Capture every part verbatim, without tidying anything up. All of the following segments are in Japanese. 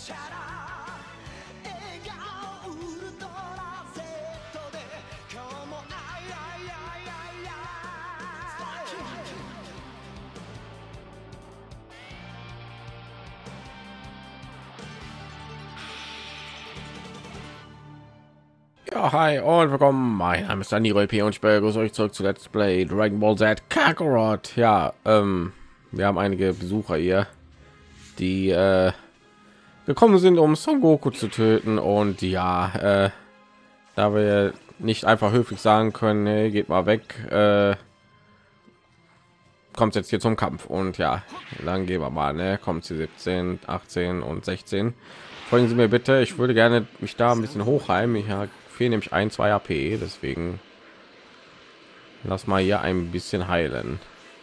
Ja, hi und willkommen. Mein Name ist Danny P. und ich begrüße euch zurück zu Let's Play Dragon Ball Z Kakarot. Ja, ähm, wir haben einige Besucher hier, die äh, gekommen sind, um Son Goku zu töten. Und ja, äh, da wir nicht einfach höflich sagen können, hey, geht mal weg, äh, kommt jetzt hier zum Kampf. Und ja, dann gehen wir mal, ne? Kommt sie siebzehn, achtzehn und sechzehn. Folgen Sie mir bitte. Ich würde gerne mich da ein bisschen hochheimen. Ich fehlen nämlich ein, zwei A P, deswegen lass mal hier ein bisschen heilen.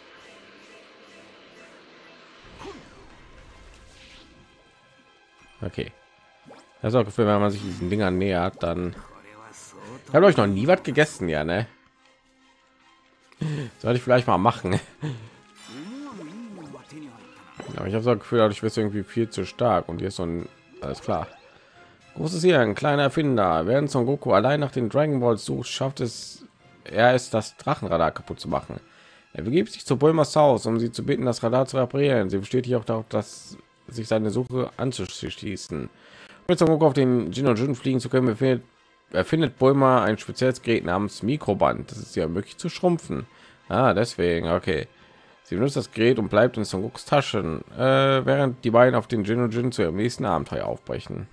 Okay. Das ist auch Gefühl, wenn man sich diesen Dingern nähert, dann habe ich noch nie was gegessen, ja, ne? Sollte ich vielleicht mal machen. Aber ich habe so ein Gefühl, ich werde irgendwie viel zu stark und hier ist so ein, alles klar. Großes hier, ein kleiner Erfinder. Während Son Goku allein nach den Dragon Balls sucht, schafft es er ist das Drachenradar kaputt zu machen. Er begibt sich zu Bulmas Haus, um sie zu bitten, das Radar zu reparieren. Sie besteht hier auch darauf, dass sich seine Suche anzuschließen. Mit Son Goku auf den Jin und Jun fliegen zu können, befindet, erfindet Bulma ein spezielles Gerät namens Mikroband. Das ist ja möglich zu schrumpfen. Ah, deswegen, okay. Sie benutzt das Gerät und bleibt in Son Gokus Taschen, äh, während die beiden auf den Jin und Jun zu ihrem nächsten Abenteuer aufbrechen.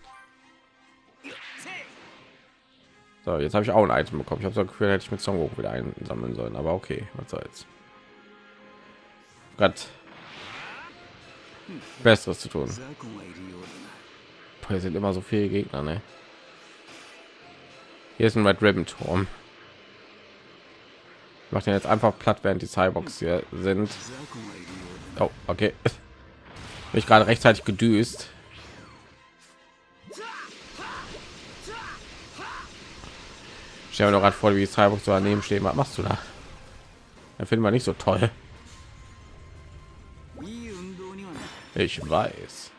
So, jetzt habe ich auch ein Item bekommen. Ich habe so ein Gefühl, hätte ich mit Son Goku wieder einsammeln sollen, aber okay, was soll's. Gott, Besseres zu tun. Boah, sind immer so viele Gegner, ne? Hier ist ein Red Ribbon Turm. Ich mache den jetzt einfach platt, während die Cyborgs hier sind. Oh, okay. Bin ich gerade rechtzeitig gedüst. Ich habe noch gerade vor, wie Cyborg so daneben stehen. Was machst du da? Da finden wir nicht so toll. Ich weiß.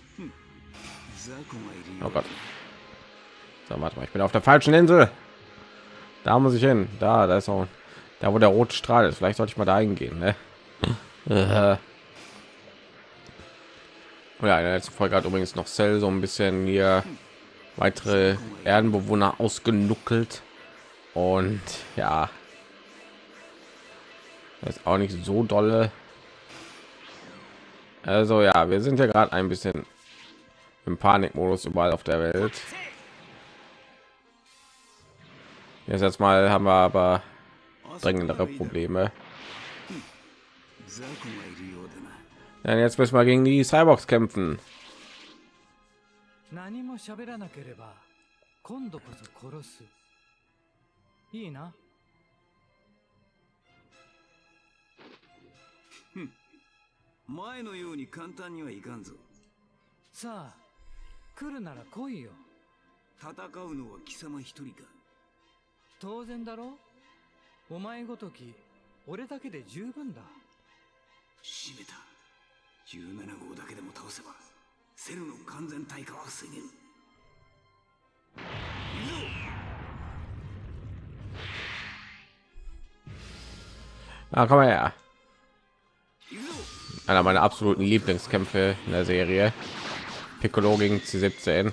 Oh Gott. So, warte mal, ich bin auf der falschen Insel. Da muss ich hin. Da, da ist auch da, wo der rote Strahl ist. Vielleicht sollte ich mal da hingehen. Ne? Ja, in der letzten Folge hat übrigens noch Cell so ein bisschen hier weitere Erdenbewohner ausgenuckelt. Und ja, das ist auch nicht so dolle. Also ja, wir sind ja gerade ein bisschen im Panikmodus überall auf der Welt. Jetzt, jetzt mal haben wir aber dringendere Probleme. Denn jetzt müssen wir gegen die Cyborgs kämpfen. Hm. 前のように簡単にはいかんぞ。さあ、来るなら来いよ。戦うのは貴様一人か。当然だろ。お前ごとき、俺だけで十分だ。閉めた。じゅうなな号だけでも倒せば、セルの完全退化は防げる。 Ah, komm mal her. Einer meiner absoluten Lieblingskämpfe in der Serie. Piccolo gegen C siebzehn.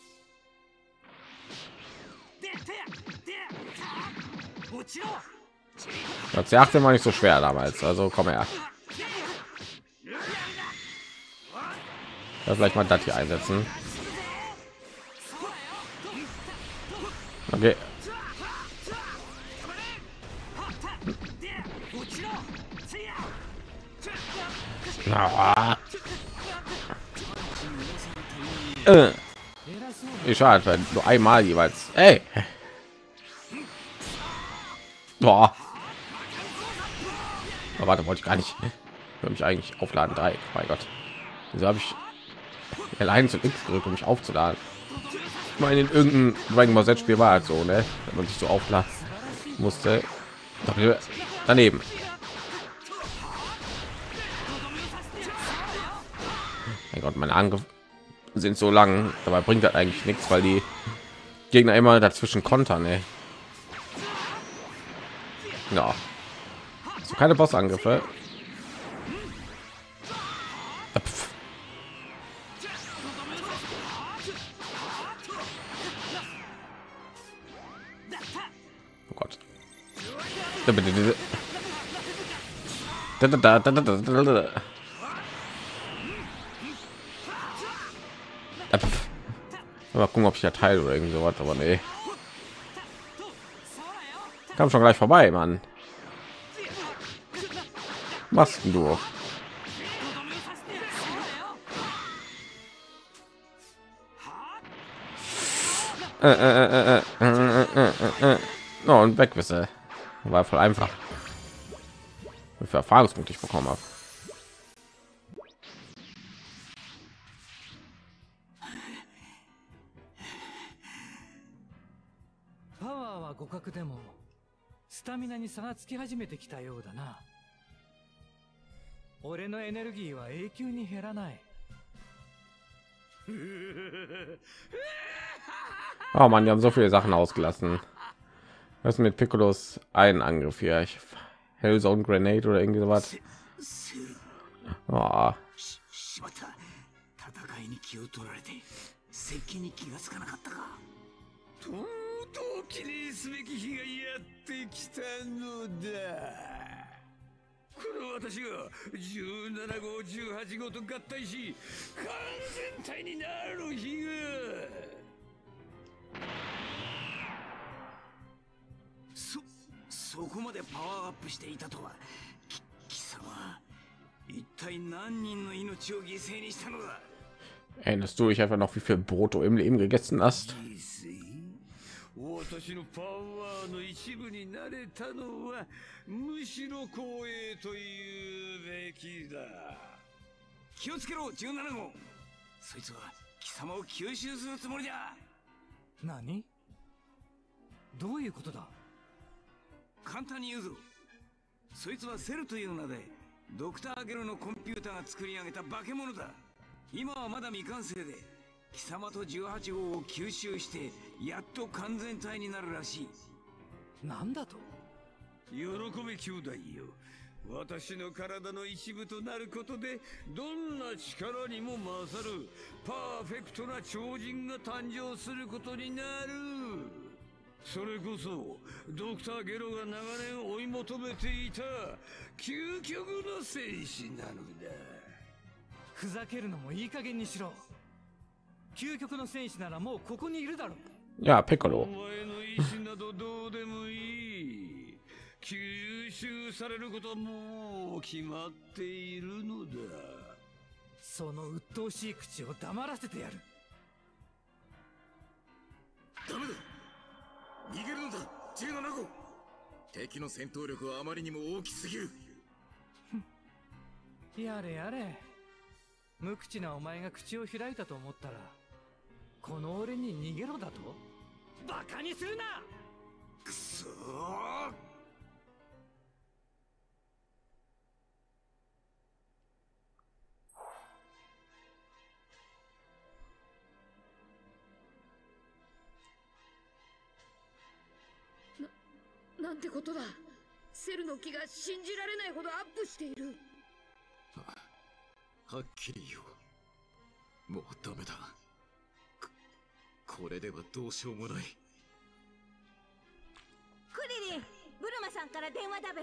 C achtzehn war nicht so schwer damals, also komm her. Ja, vielleicht mal das hier einsetzen. Okay. Ah. Äh. Ich schade, nur einmal jeweils. Ey. Boah. Aber warte, wollte ich gar nicht. Ich will mich eigentlich aufladen. Drei. Mein Gott. Wieso habe ich allein zu X gedrückt, um mich aufzuladen? Ich meine, in irgendeinem Dragon Ball Z Spiel war halt so, ne? Wenn man sich so aufladen musste. Daneben. Mein Gott, mein Angriff sind so lang, dabei bringt das eigentlich nichts, weil die Gegner immer dazwischen kontern. Ey. Ja, so keine Bossangriffe. Oh Gott. Da, da, da, da, da, da, da. Mal gucken, ob ich ja teil oder irgend sowas, aber nee. Kam schon gleich vorbei, Mann. Machst du? Äh, äh, äh, äh, äh, no, und weg bist du. War voll einfach. Wie viel Erfahrungspunkte ich bekommen habe. Power は互角でもスタミナに差がつき始めてきたようだな。俺のエネルギーは永久に減らない。 Oh Mann, die haben so viele Sachen ausgelassen. Was ist mit Piccolos einen Angriff hier? Ich Hellzone Grenade oder irgendwie sowas. Oh. 戦いに気を取られて接近に気がつかなかったか。とうとう記念すべき日がやってきたのだ。この私がじゅうなな号じゅうはち号と合体し完全体になる日が。そそこまでパワーアップしていたとは。き貴様一体何人の命を犠牲にしたのだ。 Erinnerst du dich einfach noch, wie viel Brot du im Leben gegessen hast? 私のパワーの一部になれたのはむしろ光栄というべきだ。気をつけろじゅうなな号。そいつは貴様を吸収するつもりだ。何？どういうことだ？簡単に言うぞ。そいつはセルという名でドクターゲロのコンピューターが作り上げた化け物だ。今はまだ未完成で貴様とじゅうはち号を吸収してやっと完全体になるらしい。なんだと？喜べ兄弟よ。私の体の一部となることでどんな力にも勝るパーフェクトな超人が誕生することになる。それこそドクターゲロが長年追い求めていた究極の戦士なのだ。ふざけるのもいい加減にしろ。究極の戦士ならもうここにいるだろう。 Ja, Piccolo. お前の意志などどうでもいい。吸収されることはもう決まっているのだ。その鬱陶しい口を黙らせてやる。ダメだ。逃げるのだ。じゅうなな号。敵の戦闘力はあまりにも大きすぎる。やれやれ。無口なお前が口を開いたと思ったらこの俺に逃げろだと？バカにするな。くそー。 な、なんてことだ。セルの気が信じられないほどアップしている。 はっきり言おう。もうダメだ。こ、これではどうしようもない。 クリリン、ブルマさんから電話だべ。も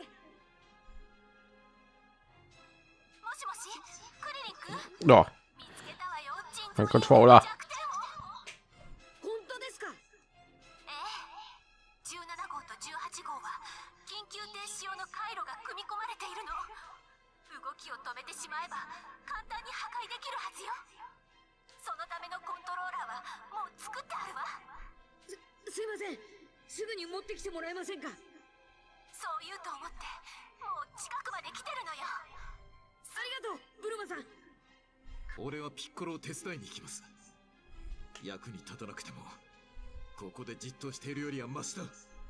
しもし、クリリン君。 Ja, ein Controller. 本当ですか？ ええ、じゅうなな号とじゅうはち号は緊急停止用の回路が組み込まれているの。動きを止めてしまえば簡単に破壊できるはずよ。そのためのコントローラーはもう作ってあるわ。 す、すいません。すぐに持ってきてもらえませんか？ そう言うと思ってもう近くまで来てるのよ。 ありがとう、ブルマさん。 俺はピッコロを手伝いに行きます。役に立たなくてもここでじっとしているよりはマシだ。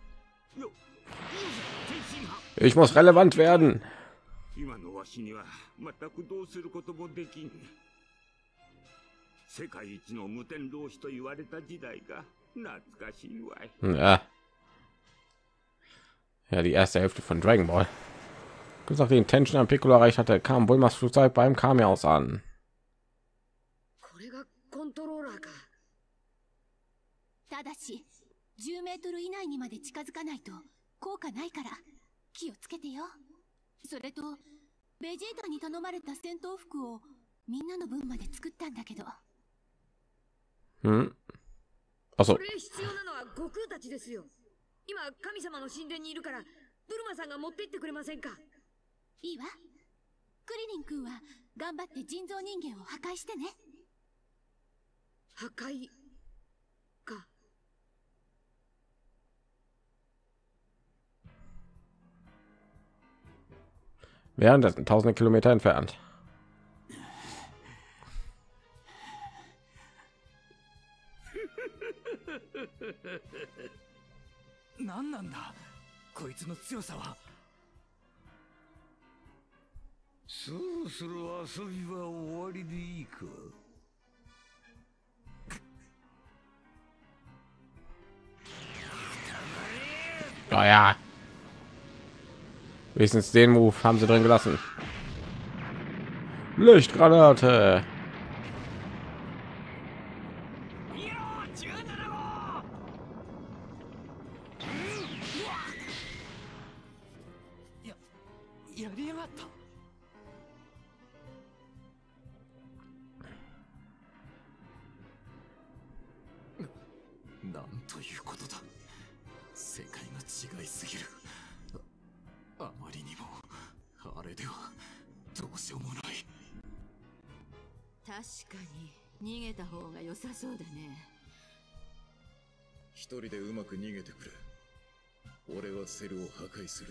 Ich muss relevant werden. 今のわしには全くどうすることもできん。 世界一の無天老師と言われた時代が懐かしいわい。 Ja. Ja, die erste Hälfte von Dragon Ball. Kurz nachdem Tension an Piccolo erreicht hatte, kam Bulmas Flugzeug beim Kamehaus an. これがコントローラーか。 ただしじゅうメートル以内にまで近づかないと効果ないから気をつけてよ。それとベジータに頼まれた戦闘服をみんなの分まで作ったんだけど。 Hm? Achso. これ必要なのは悟空たちですよ。今神様の神殿にいるからブルマさんが持って行ってくれませんか。 いいわ。クリリン君は頑張って人造人間を破壊してね。 破壊か。 Währenddessen tausende Kilometer entfernt. 何なんだこいつの強さは。 そろそろ遊びは終わりでいいか。 Oh ja. Wenigstens den Move haben sie drin gelassen. Lichtgranate. 一人でうまく逃げてくれ。俺はセルを破壊する。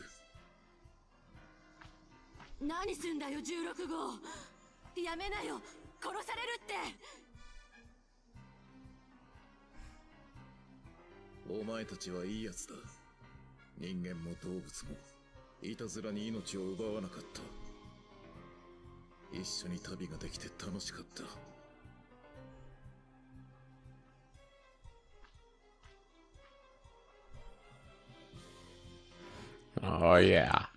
何すんだよじゅうろく号。やめなよ、殺されるって。 お前たちはいいやつだ。人間も動物もいたずらに命を奪わなかった。一緒に旅ができて楽しかった。 Oh yeah.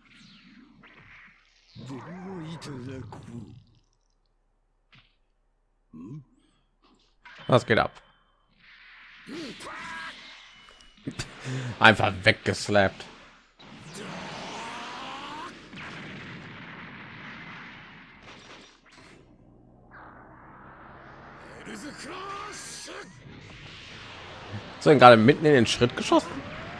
Was geht ab? Einfach weggeslappt. So, gerade mitten in den Schritt geschossen.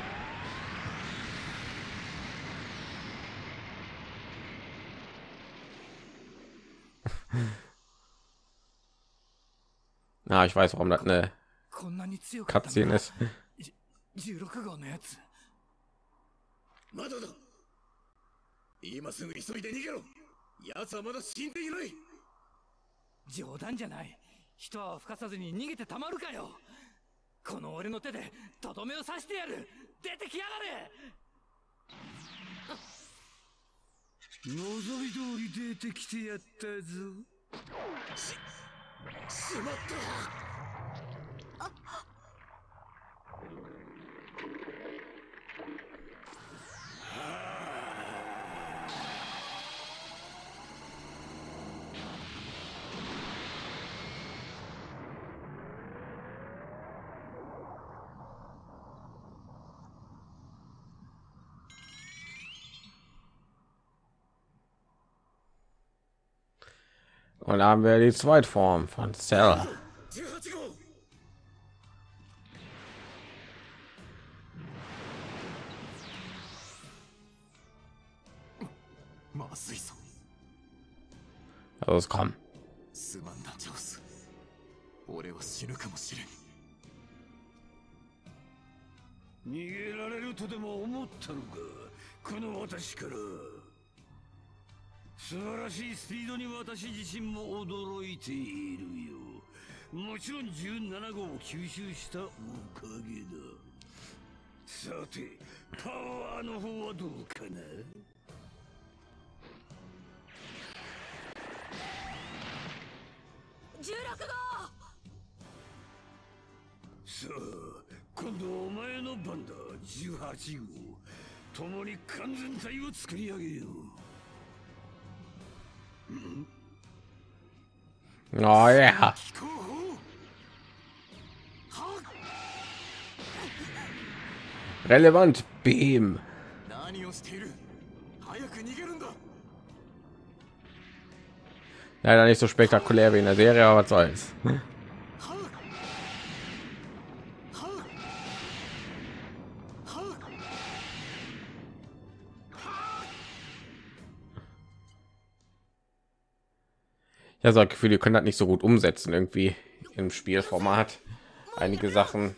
Na, ich weiß, warum das eine Cutscene ist. じゅうろく号のやつ。 まだだ。今すぐ急いで逃げろ。奴はまだ死んでいない。 冗談じゃない。人は吹かさずに逃げてたまるかよ。この俺の手でとどめを刺してやる。出てきやがれ。 望み通り出てきてやったぞ。 し、しまった。 Und da haben wir die Zweitform von Cell. Los, komm. すまんな、ジョース。俺は死ぬかもしれん。 逃げられるとでも思ったのか、この私から。素晴らしいスピードに私自身も驚いているよ。もちろんじゅうなな号を吸収したおかげだ。さて、パワーの方はどうかな。 じゅうろく号さあ今度お前の番だ。じゅうはち号共に完全体を作り上げよう。 Oh ja. Relevant Beam. Leider nicht so spektakulär wie in der Serie, aber was soll's. Ja, so ein Gefühl, ihr könnt das nicht so gut umsetzen irgendwie im Spielformat. Einige Sachen.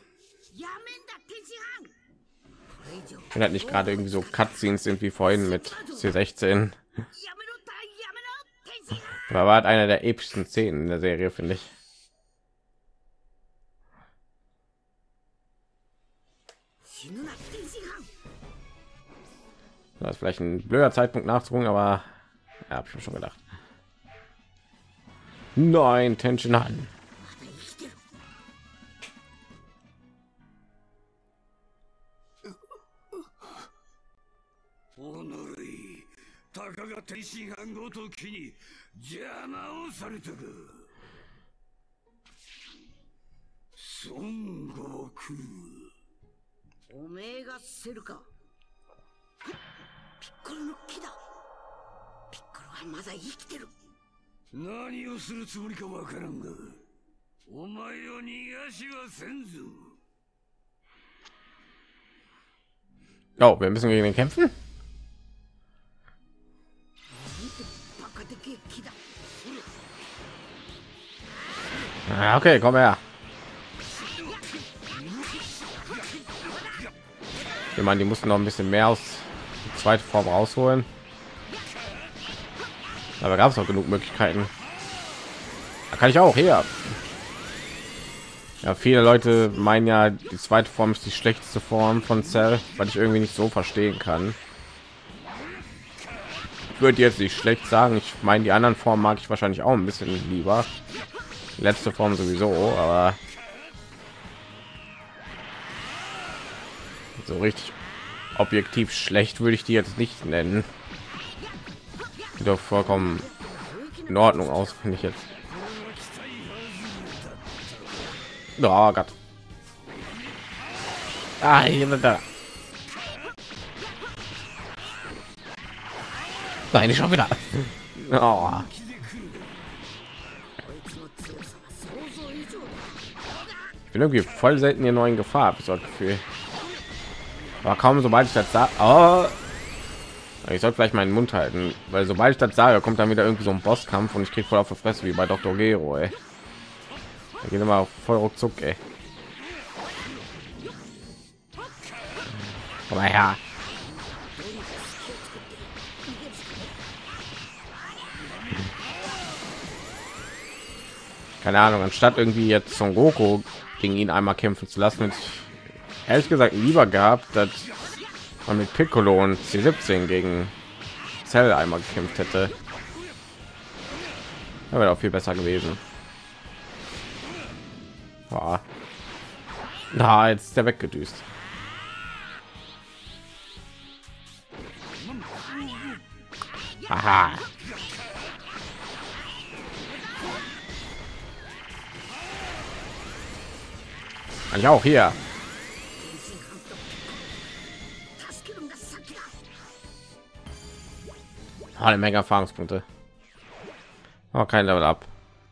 Ich bin halt nicht gerade irgendwie so Cutscenes sind wie vorhin mit C sechzehn. Aber war halt einer der epischsten Szenen in der Serie, finde ich. Das ist vielleicht ein blöder Zeitpunkt nachzugucken, aber ja, habe ich mir schon gedacht. Nein, Tension an. たかが天津飯ごときに邪魔をされたか。孫悟空。 おめえがセルか。ピッコロの木だ。ピッコロはまだ生きてる。 何をするつもりかわからんが、お前を逃がしはせんぞ。 Oh, wir müssen gegen den kämpfen. Ah, okay, komm her. Ich meine, die mussten noch ein bisschen mehr aus der zweiten Form rausholen. Aber gab es auch genug Möglichkeiten. Da kann ich auch hier. Ja, viele Leute meinen ja, die zweite Form ist die schlechteste Form von Cell, weil ich irgendwie nicht so verstehen kann. Ich würde jetzt nicht schlecht sagen. Ich meine, die anderen Formen mag ich wahrscheinlich auch ein bisschen lieber. Die letzte Form sowieso, aber so richtig objektiv schlecht würde ich die jetzt nicht nennen. Sieht doch vollkommen in Ordnung aus, finde ich jetzt. Oh Gott. Ah, hier sind da. Nein, ich schon wieder. Oh. Ich bin irgendwie voll selten hier neuen Gefahr, habe ich so ein Gefühl. Aber kaum sobald ich das sage, oh. Ich sollte vielleicht meinen Mund halten, weil sobald ich das sage, kommt dann wieder irgendwie so ein Bosskampf und ich kriege voll auf die Fresse wie bei Doktor Gero. Ey. Da geht immer voll ruckzuck, ey. Aber ja. Keine Ahnung, anstatt irgendwie jetzt Son Goku gegen ihn einmal kämpfen zu lassen, hätte ich ehrlich gesagt lieber gehabt, dass man mit Piccolo und C siebzehn gegen Cell einmal gekämpft hätte. Das wäre auch viel besser gewesen. Ja. Na, jetzt ist der weggedüst. Aha. Ich auch hier. Eine Menge Erfahrungspunkte. Oh, kein Level up.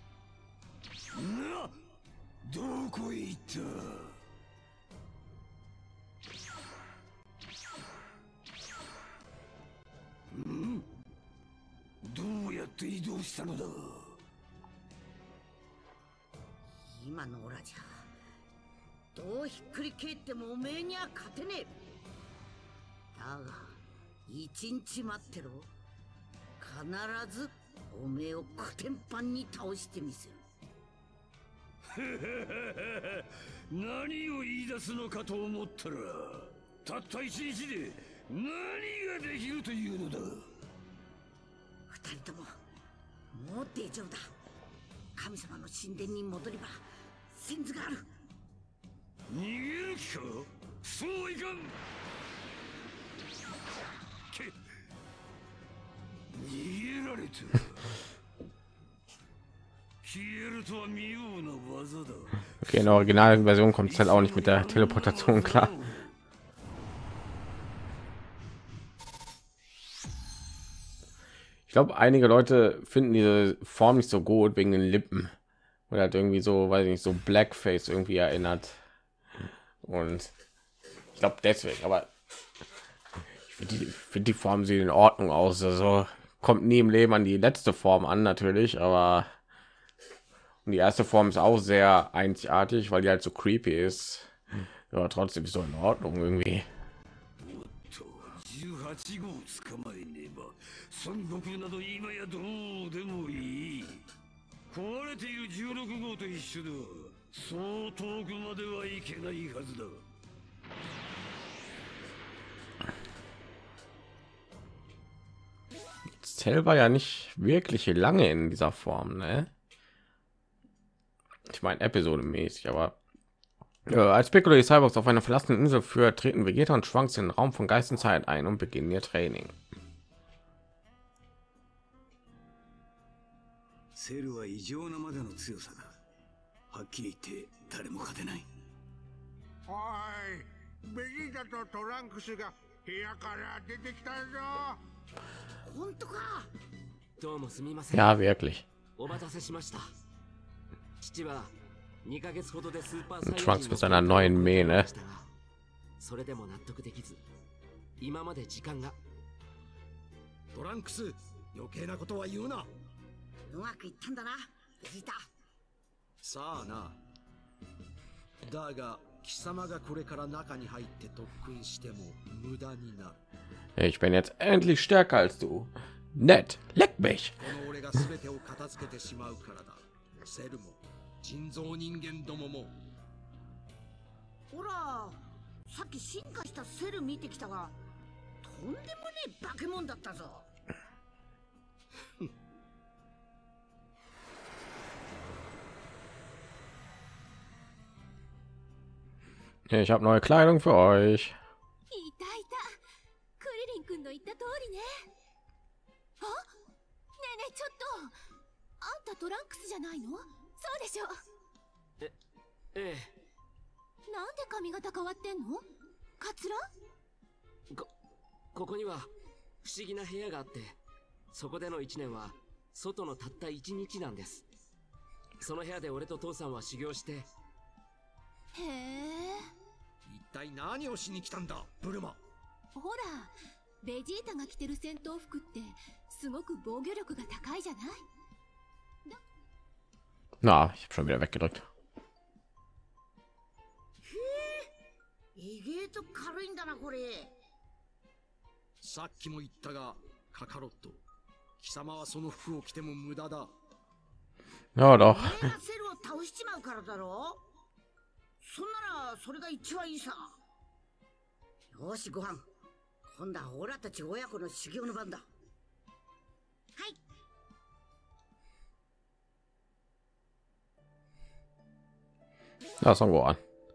今のオラじゃどうひっくり返ってもおめえには勝てねえ。だが一日待ってろ。必ずおめえをコテンパンに倒してみせる。 何を言い出すのかと思ったら、たった一日で何ができるというのだ。 二人とももう大丈夫だ。神様の神殿に戻れば先頭がある。 逃げる気か。そうはいかん。け逃げられてる。消えるとは妙な技だ。 Okay, in der originalen Version kommt es halt auch nicht mit der Teleportation klar. Ich glaube, einige Leute finden diese Form nicht so gut wegen den Lippen oder halt irgendwie so, weiß ich nicht, so Blackface irgendwie erinnert. Und ich glaube deswegen, aber ich finde die, find die Form sieht in Ordnung aus. Also kommt nie im Leben an die letzte Form an natürlich, aber und die erste Form ist auch sehr einzigartig, weil die halt so creepy ist. Aber trotzdem ist so in Ordnung irgendwie. じゅうはちごう捕まえねば孫悟空など今やどうでもいい。壊れているじゅうろくごうと一緒ではそう遠くまではいけないはずだ。 Cell war ja nicht wirklich lange in dieser Form, ne? Ich meine episodemäßig, aber äh, als Piccolo die Cyborgs auf einer verlassenen Insel führt, treten Vegeta und Trunks in den Raum von Geistenzeit ein und beginnen ihr Training. セルは異常なまでの強さだ。はっきり言って誰も勝てない。 おい、ベジータとトランクスが部屋から出てきたぞ。 本当か。 どうもすみません。 Ja, wirklich. お待たせしました。父はにかげつほどでスーパーサイヤ人 Trunks mit seiner neuen Mähne. それでも納得できず、今まで時間が。 トランクス、余計なことは言うな。 うまくいったんだな、ベジータ。 さあな。だが貴様がこれから中に入って特訓しても無駄になる。 Ich bin jetzt endlich stärker als du. Nett, leck mich. この俺が全てを片付けてしまうからだ。セルも人造人間どもも。 ほら、さっき進化したセル見てきたが、とんでもねえ化け物だったぞ。 Ich habe neue Kleidung für euch. いたいた。クリリン君の言った通りね。あ、ねえねえちょっと。あんたトランクスじゃないの？そうでしょ。 え、ええ。なんで髪型変わってんの？カツラ？ こ、ここには不思議な部屋があって、そこでの一年は外のたった一日なんです。その部屋で俺と父さんは修行して。へえ。 一体何をしに来たんだ、ブルマ。 ほら、ベジータが着てる戦闘服ってすごく防御力が高いじゃない？ Na, ich habe schon wieder weggedrückt. 意外と軽いんだなこれ。 さっきも言ったが、カカロット、貴様はその服を着ても無駄だ。 Ja, doch. 俺がセルを倒しちまうからだろ。そんならそれが一番いいさ。よしご飯、今度はオラたち親子の修行の番だ。はい。 Ja, Son Gohan.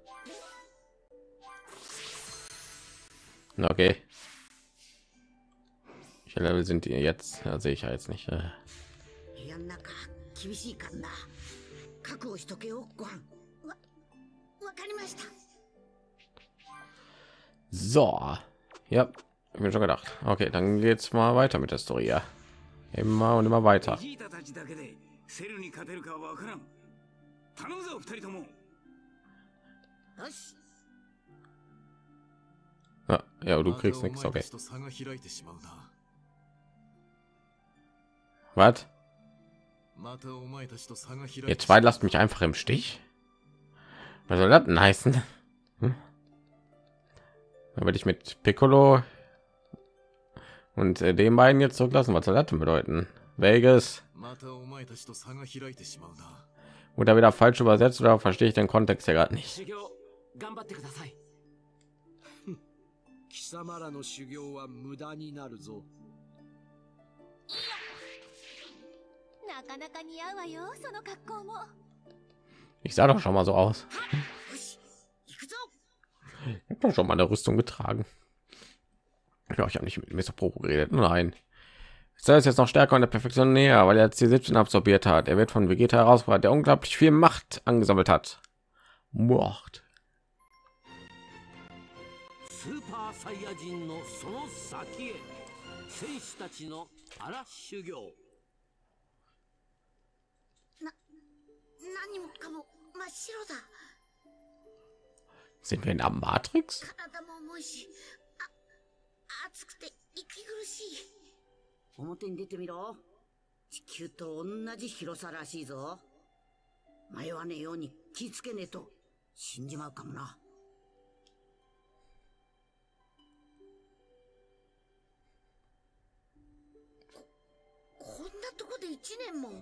Okay. Welche Level sind die jetzt? Ja, sehe ich ja jetzt nicht. Äh. So. Ja, hab mir schon gedacht. Okay, dann geht's mal weiter mit der Story. Ja. Immer und immer weiter. Ah, ja, du kriegst nichts, okay. Was? Ihr zwei lasst mich einfach im Stich? Was soll das denn heißen? Hm? Da würde ich mit Piccolo und äh, den beiden jetzt zurücklassen. Was soll das denn bedeuten? Vegas? Oder wieder falsch übersetzt, oder verstehe ich den Kontext ja gerade nicht? 貴様らの修行は無駄になるぞ。 なかなか似合うわよ、その格好も。 Ich sah doch schon mal so aus. 行くぞ。 doch schon mal eine Rüstung getragen. Ja, ich habe nicht mit Mister Popo geredet. Nein. Er ist jetzt noch stärker und der Perfektion näher, weil er C siebzehn absorbiert hat. Er wird von Vegeta herausgefordert, der unglaublich viel Macht angesammelt hat. Macht. Super Saiyajin no sono saki e senshi tachi no ara shugyo. 何もかも真っ白だ。 Sind wir in der Matrix? 体も重いし、あ、暑くて息苦しい。表に出てみろ。地球と同じ広さらしいぞ。迷わねえように気ぃつけねえと死んじまうかもな。こ、こんなとこで一年も。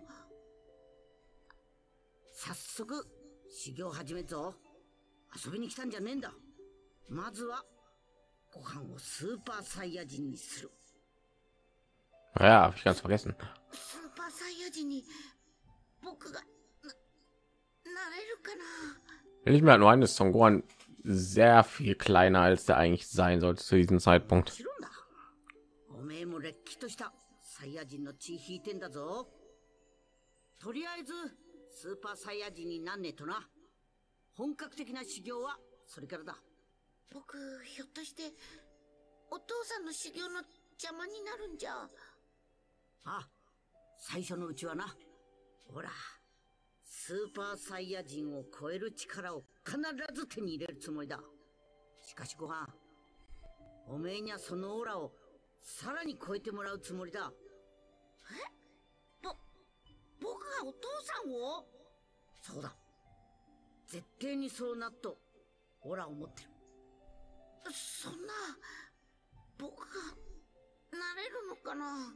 早速修行始めっぞ。遊びに来たんじゃねえんだ。まずはご飯をスーパーサイヤ人にする。 Ja, habe ich ganz vergessen. スーパーサイヤ人に僕がな、なれるかな。 Wenn ich mir halt nur ein, ist Son Gohan sehr viel kleiner, als der eigentlich sein sollte zu diesem Zeitpunkt. おめえもれっきとしたサイヤ人の血引いてんだぞ。とりあえずスーパーサイヤ人になんねえとな。本格的な修行はそれからだ。僕ひょっとしてお父さんの修行の邪魔になるんじゃ。あ、最初のうちはな。ほら、スーパーサイヤ人を超える力を必ず手に入れるつもりだ。しかしご飯、おめえにはそのオーラをさらに超えてもらうつもりだ。え？ぼ、僕がお父さんを？そうだ。絶対にそうなっと、オラを持ってる。そんな、僕が、なれるのかな。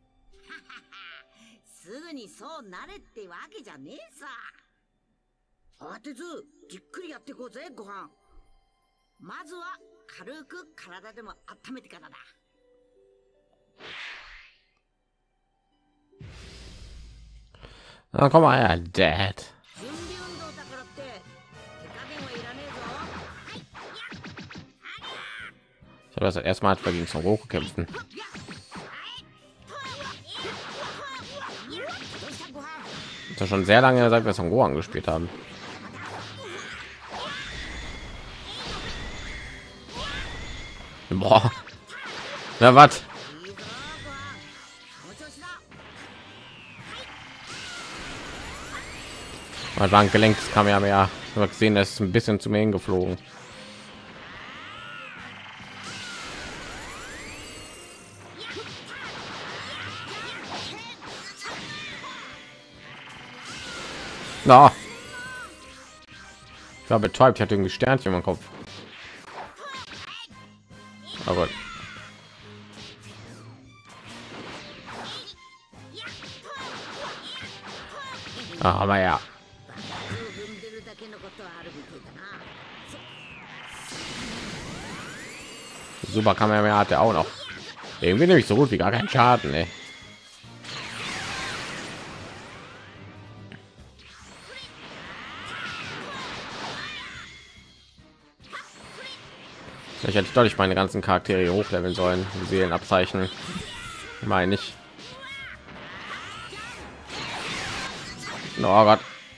すぐにそうなれってわけじゃねえさ。慌てず、じっくりやっていこうぜ、ご飯。まずは、軽く体でも温めてからだ。 Na komm mal her, Dad. Ich habe das erstmal gegen Son Goku kämpfen. Ist ja schon sehr lange, seit wir Son Gohan gespielt haben. Boah. Na was? Mal war ein gelenktes Kamehameha. Ich habe gesehen, das ist ein bisschen zu mir hingeflogen. Na, ich war betäubt, ich hatte irgendwie Sternchen im Kopf. Aber ah, aber ja. Super Kamera hat er auch noch. Irgendwie nämlich so gut wie gar keinen Schaden, ey. Ich hätte deutlich meine ganzen Charaktere hochleveln sollen, die Seelenabzeichen. Meine ich. Oh Gott.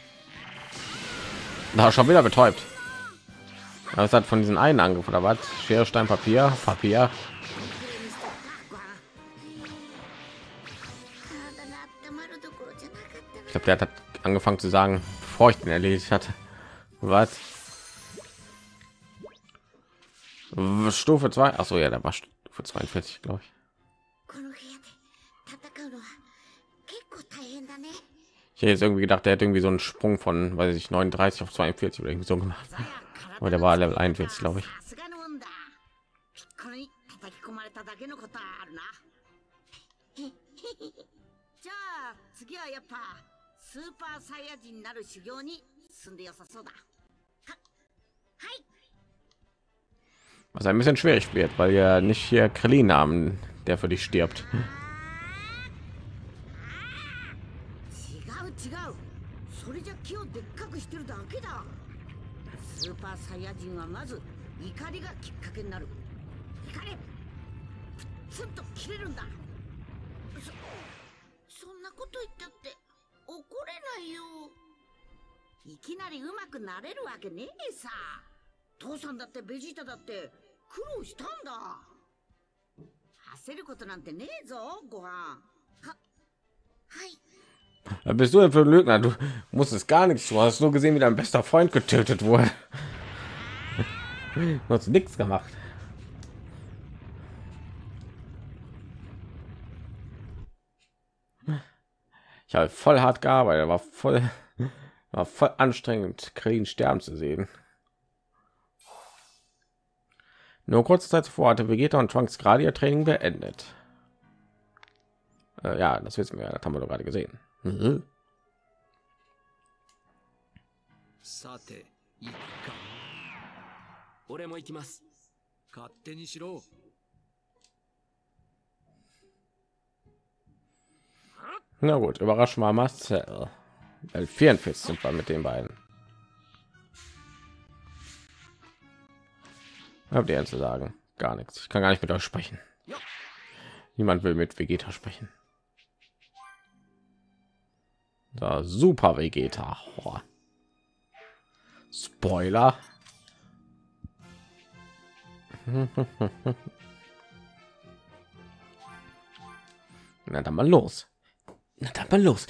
Da schon wieder betäubt. Das hat von diesen einen Angriff oder was? Schere, Stein, Papier, Papier. Ich glaube, der hat angefangen zu sagen, bevor ich den erledigt hatte. Was? Stufe zwei. Ach so, ja, da war Stufe zweiundvierzig, glaube ich. Ich hätte jetzt irgendwie gedacht, der hat irgendwie so einen Sprung von, weiß ich, neununddreißig auf zweiundvierzig oder irgendwie so gemacht. Aber der war Level einundvierzig, glaube ich. Was ein bisschen schwierig wird, weil ja nicht hier Krillin haben, der für dich stirbt. 怒りがきっかけになる。怒れ、ツンと切れるんだ。そ、そんなこと言ったって怒れないよ。いきなりうまくなれるわけねえさ。父さんだってベジータだって苦労したんだ。焦ることなんてねえぞ、ご飯。は、はい。 Was bist du denn für ein Lügner? Du musstest gar nichts. Du hast nur gesehen, wie dein bester Freund getötet wurde. Du hast nichts gemacht. Ich habe voll hart gearbeitet, war voll, war voll anstrengend, Krillin sterben zu sehen. Nur kurze Zeit zuvor hatte Vegeta und Trunks gerade ihr Training beendet. Äh, ja, das wissen wir, das haben wir doch gerade gesehen. Mhm. さて、行くか。 俺も行きます。 勝手にしろ。 Na gut, überrasch mal Marcel. Weil vierundvierzig sind wir mit den beiden. Habt ihr zu sagen? Gar nichts. Ich kann gar nicht mit euch sprechen. Niemand will mit Vegeta sprechen. Da super Vegeta. Oh. Spoiler. Na dann mal los. Na dann mal los.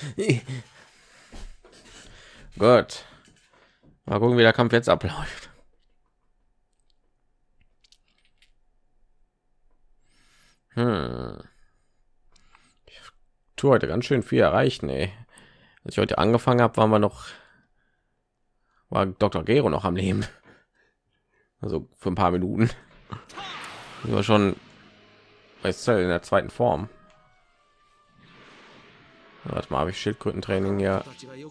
Gut. Mal gucken, wie der Kampf jetzt abläuft. Hm. Ich tue heute ganz schön viel erreichen, ey. Als ich heute angefangen habe, waren wir noch, war Doktor Gero noch am Leben. Also für ein paar Minuten. Nur schon bei Cell in der zweiten Form. Warte mal, habe ich Schildkrötentraining hier?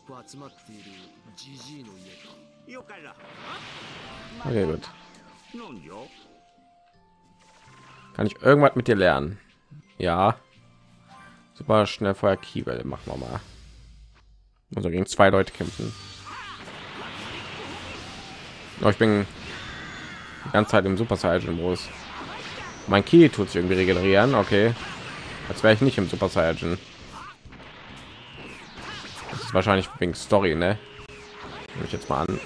Okay, gut. Kann ich irgendwas mit dir lernen? Ja. Super schnell Feuer Kiebel, machen wir mal. Also gegen zwei Leute kämpfen. Oh, ich bin die ganze Zeit im Super Saiyan Modus. Mein Ki tut sich irgendwie regenerieren. Okay, als wäre ich nicht im Super Saiyan. Das ist wahrscheinlich wegen Story, ne? Nehme ich jetzt mal an.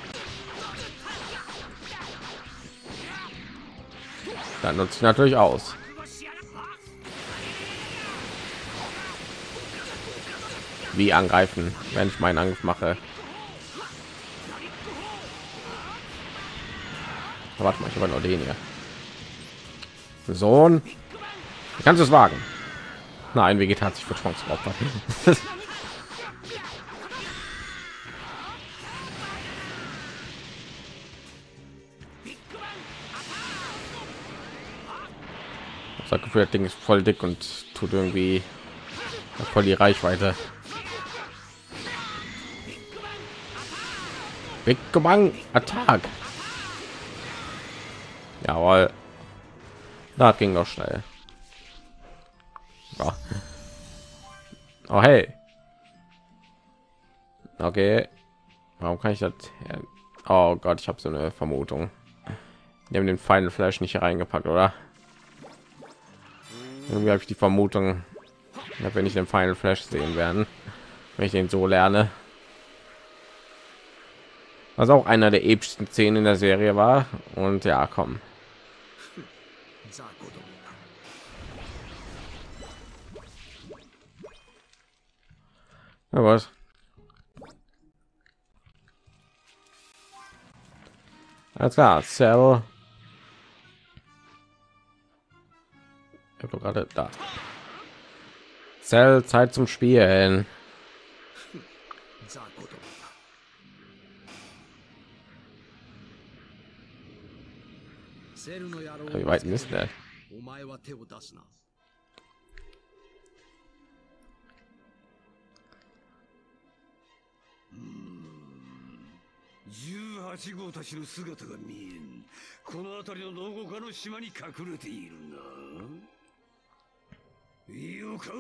Dann nutze ich natürlich aus. Wie angreifen, wenn ich meinen Angriff mache. Warte mal, ich habe noch den hier. Sohn, kannst du es wagen? Nein, Vegeta hat sich für Chance geopfert. Das Gefühl, das Ding ist voll dick und tut irgendwie voll die Reichweite. Big Bang Attack. Jawohl. Das ging doch schnell. Ja. Oh hey. Okay. Warum kann ich das? Oh Gott, ich habe so eine Vermutung. Die haben den Final Flash nicht hier reingepackt, oder? Irgendwie habe ich die Vermutung, dass wir nicht den Final Flash sehen werden, wenn ich den so lerne. Was auch einer der epischsten Szenen in der Serie war. Und ja, komm. Ja, was? Alles klar, Cell. Ich habe gerade da. Cell, Zeit zum Spielen. Wie weit ist der? じゅうはちごうたちの姿が見えん。この辺りのどこかの島に隠れているな。よかろう。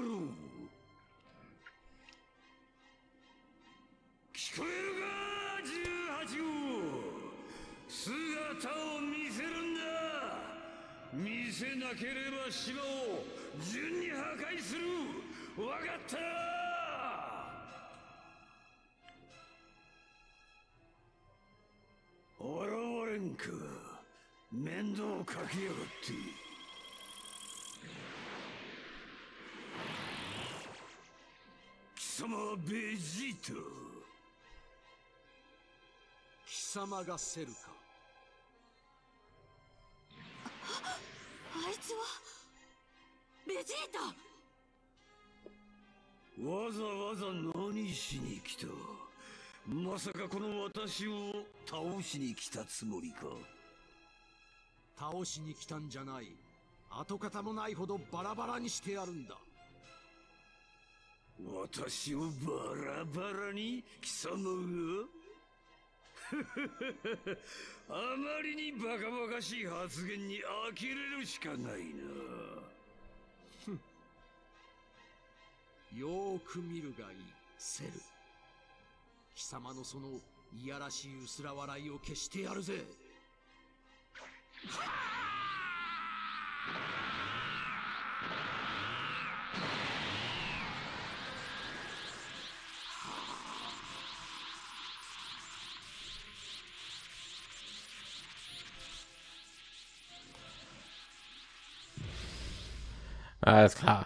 聞こえるか、じゅうはちごう。姿を見なければ島を順に破壊する。わかった現れんか。面倒かけやがって。貴様はベジータ。 貴様がセルか。 あいつはベジータ。 わざわざ何しに来た。まさかこの私を倒しに来たつもりか。 倒しに来たんじゃない。跡形もないほどバラバラにしてやるんだ。 私をバラバラに貴様があまりにバカバカしい発言に呆れるしかないな。 よーく見るがいい、セル。貴様のそのいやらしい薄ら笑いを消してやるぜ。 Alles klar.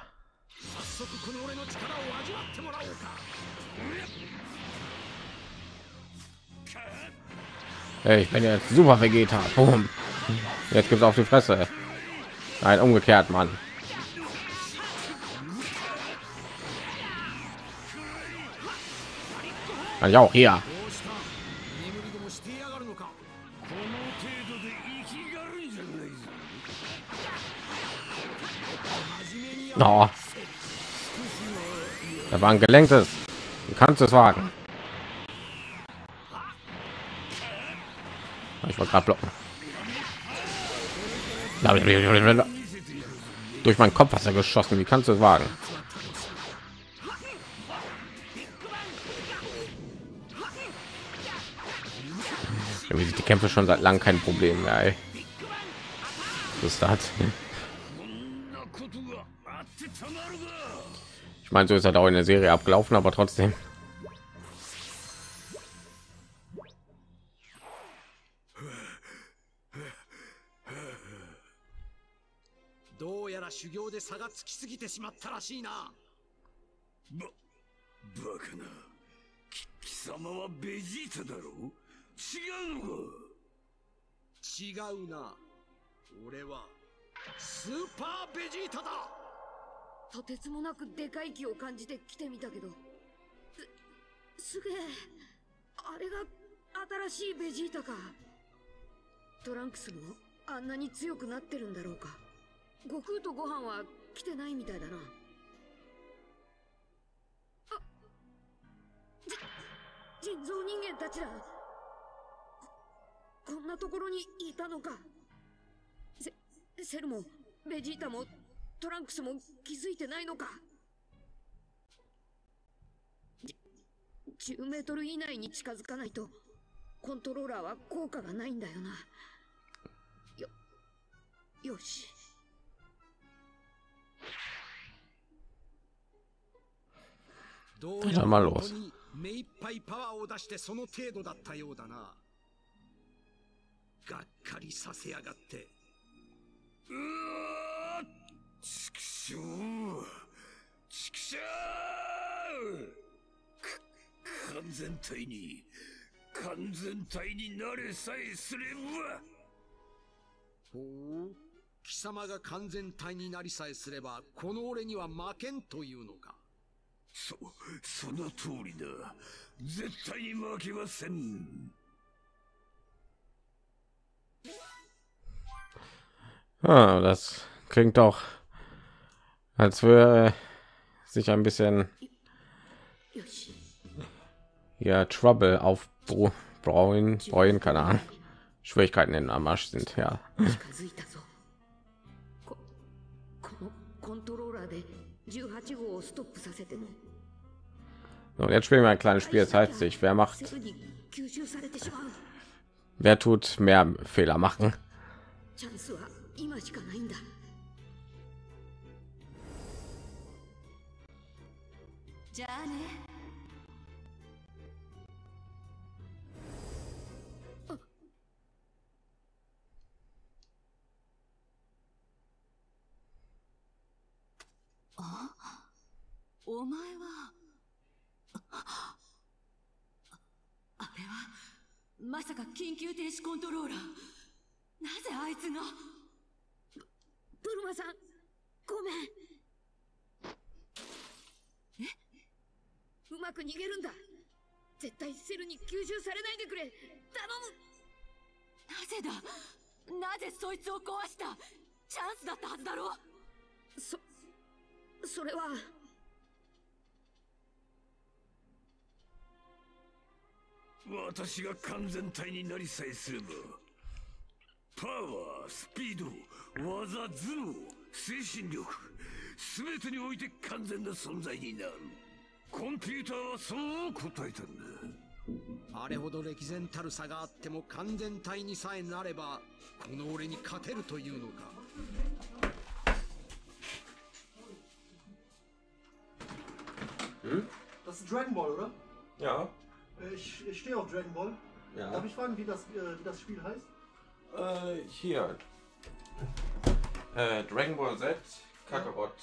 Hey, ich bin jetzt super Vegeta. Boom. Jetzt gibt's auf die Fresse. Nein, umgekehrt, Mann. Kann ich auch hier. Oh. Da war ein gelenktes. Du kannst es wagen. Ich wollte gerade blocken. Durch meinen Kopf hast du geschossen. Wie kannst du es wagen? Irgendwie sind die Kämpfe schon seit langem kein Problem mehr. Ey. Was ist das? Ich meine, so ist er auch in der Serie abgelaufen, aber trotzdem. どうやら修行で差がつきすぎてしまったらしいな。 ば、バカな。き貴様はベジータだろう？違うのか？ 違うな。俺はスーパーベジータだ。 とてつもなくでかい気を感じて来てみたけど、す、すげえ。あれが新しいベジータか。トランクスもあんなに強くなってるんだろうか。悟空とご飯は来てないみたいだな。あ、じ人造人間たちだ。こ、こんなところにいたのか。セ、セルもベジータもトランクスも気づいてないのか。じじゅうメートル以内に近づかないとコントローラーは効果がないんだよな。よ、よし。 どうやら本当に目いっぱいパワーを出してその程度だったようだな。がっかりさせやがって。 うわー、ちくしょう、ちくしょう。か完全体に完全体になれさえすれば。 ほう、貴様が完全体になりさえすればこの俺には負けんというのか。 そ、その通りだ。絶対に負けません。 Ah, das klingt doch, als würde sich ein bisschen ja Trouble aufbauen, bauen, keine Ahnung. Schwierigkeiten in am Arsch sind, ja. So, jetzt spielen wir ein kleines Spiel, das heißt sich, wer macht, wer tut mehr Fehler machen. じゃあね。あ、お前はあれはまさか緊急停止コントローラー。なぜあいつが。 ブルマさん、ごめん。 え、 うまく逃げるんだ。絶対セルに吸収されないでくれ。頼む。なぜだ。なぜそいつを壊した。チャンスだったはずだろ。 そそれは私が完全体になりさえすれば、パワー、スピード、技、頭脳、精神力、全てにおいて完全な存在になる。コンピューターはそう答えたんだ。 あれほど歴然たる差があっても完全体にさえなればこの俺に勝てるというのか。 Hm? Das ist Dragon Ball, oder? Ja. Ich, ich stehe auf Dragon Ball. Ja. Darf ich fragen, wie das, äh, wie das Spiel heißt? Äh, hier. Äh, Dragon Ball Z, Kakarot.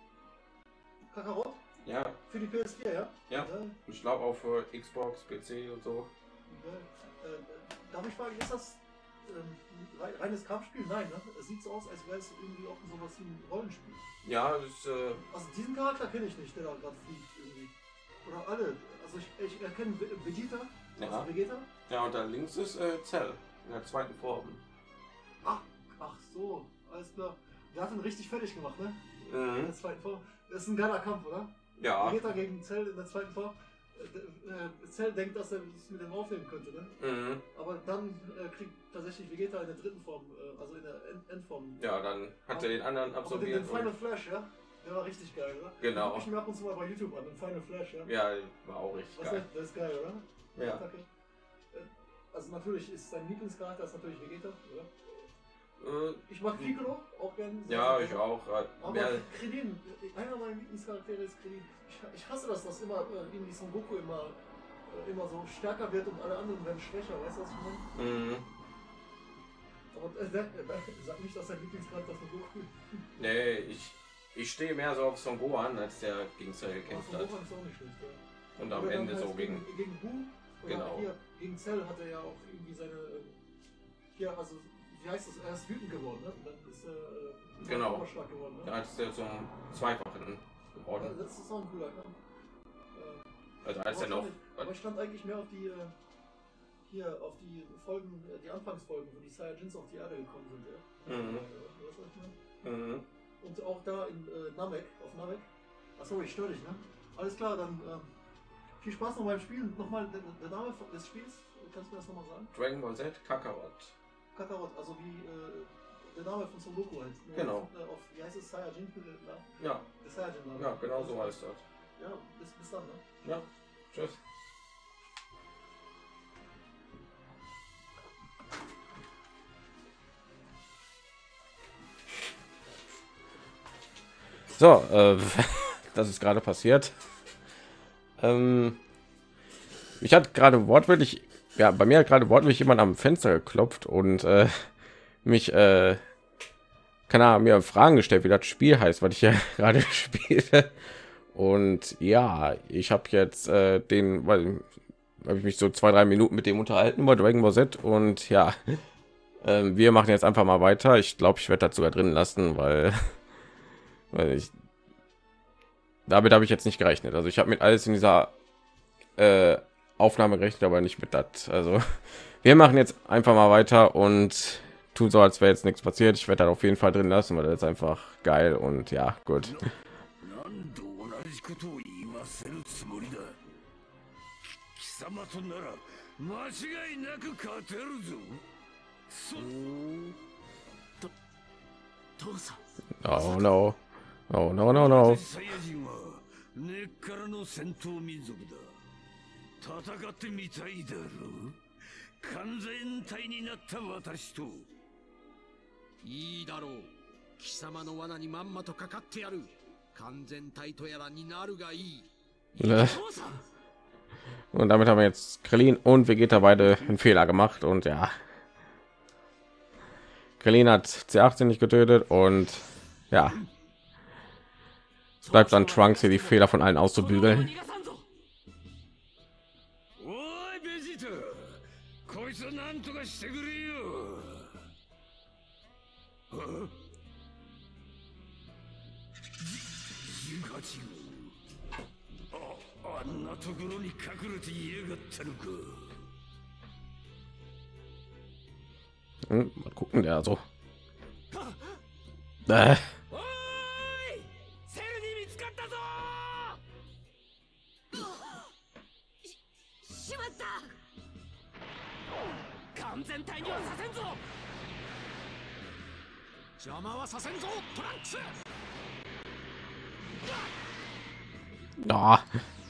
Kakarot? Ja. Für die P S vier, ja? Ja. ja. Ich glaube auch für Xbox, P C und so. Ja. Äh, darf ich fragen, ist das ähm, reines Kampfspiel? Nein, ne? Es sieht so aus, als wäre es irgendwie auch sowas wie ein Rollenspiel. Ja, das äh also diesen Charakter kenne ich nicht, der da gerade fliegt irgendwie. Oder alle. Also ich, ich erkenne Vegeta. Ja. Also Vegeta. Ja, und da links ist äh, Cell in der zweiten Form. Ach, ach so, alles klar. Der hat ihn richtig fertig gemacht, ne? Mhm. In der zweiten Form. Das ist ein geiler Kampf, oder? Ja. Vegeta gegen Cell in der zweiten Form. Äh, Cell denkt, dass er es mit dem aufnehmen könnte, ne? Mhm. Aber dann äh, kriegt tatsächlich Vegeta in der dritten Form, äh, also in der End Endform. Ja, dann hat er den anderen absorbiert. Aber den, den Final Flash, ja? Der war richtig geil, oder? Genau. Den guck ich mir ab und zu mal bei YouTube an, den Final Flash, ja? Ja, war auch richtig Was geil. Das ist geil, oder? Ja. Attacke. Also natürlich ist sein Lieblingscharakter ist natürlich Vegeta, oder? Äh, ich mag Piccolo auch gerne. Ja, ich auch. Äh, Aber mehr... Krillin, einer meiner Lieblingscharaktere ist Krillin. Ich, ich hasse das, dass immer äh, irgendwie Son Goku immer, äh, immer so stärker wird und alle anderen werden schwächer, weißt du, was ich meine? Mhm. Aber äh, äh, sag nicht, dass dein Lieblingscharakter Son Goku ist. Nee, ich, ich stehe mehr so auf Son Gohan, als der gegen Cell gekämpft hat. Son Gohan ist auch nicht schlecht, ja. Und am Oder Ende halt so gegen... Gegen, gegen Buu, oder genau. Hier, gegen Cell hat er ja auch irgendwie seine... Hier, also... Wie heißt das? Er ist wütend geworden, ne? Und dann ist er äh, genau. stark geworden, ne? Da ist er zum Zweifachen geworden. Ja, das ist auch ein cooler Kampf. Äh, also als er noch... Aber ich stand eigentlich mehr auf die... Äh, hier, auf die Folgen, äh, die Anfangsfolgen, wo die Saiyajins auf die Erde gekommen sind, ja? Mhm. Äh, was soll ich mal? Mhm. Und auch da in äh, Namek, auf Namek. Achso, ich störe dich, ne? Alles klar, dann äh, viel Spaß noch beim Spielen. Nochmal der, der Name des Spiels, kannst du mir das nochmal sagen? Dragon Ball Z, Kakarot. Kakarot, also wie äh, der Name von Son Goku halt. Nur genau. Auf, äh, auf, wie heißt es? Saiyajin? Äh, ja. Der Saiyajin-Name. Ja, genau so heißt das. Ja, bis, bis dann, ne? Ja, tschüss. So, äh, das ist gerade passiert. Ähm, ich hatte gerade wortwörtlich, ja, bei mir hat gerade wortwörtlich jemand am Fenster geklopft und äh, mich, äh, keine Ahnung, mir Fragen gestellt, wie das Spiel heißt, was ich ja gerade spiele. Und ja, ich habe jetzt äh, den, weil habe ich mich so zwei, drei Minuten mit dem unterhalten über Dragon Ball Z und ja, äh, wir machen jetzt einfach mal weiter. Ich glaube, ich werde das sogar drin lassen, weil weil ich damit habe ich jetzt nicht gerechnet. Also ich habe mit alles in dieser äh, Aufnahme gerechnet, aber nicht mit das. Also wir machen jetzt einfach mal weiter und tun so, als wäre jetzt nichts passiert. Ich werde das auf jeden Fall drin lassen, weil das ist einfach geil und ja, gut. Oh no. Oh no no no. 根っからの戦闘民族だ。戦ってみたいだろう。完全体になった私と。 いいだろう。貴様の罠にまんまとかかってやる。完全体とやらになるがいい。 Und damit haben wir jetzt Krillin und Vegeta beide einen Fehler gemacht und ja, Krillin hat C achtzehn nicht getötet und ja, bleibt dann Trunks hier die Fehler von allen auszubügeln. Hm, mal gucken, der so. Äh. Oh.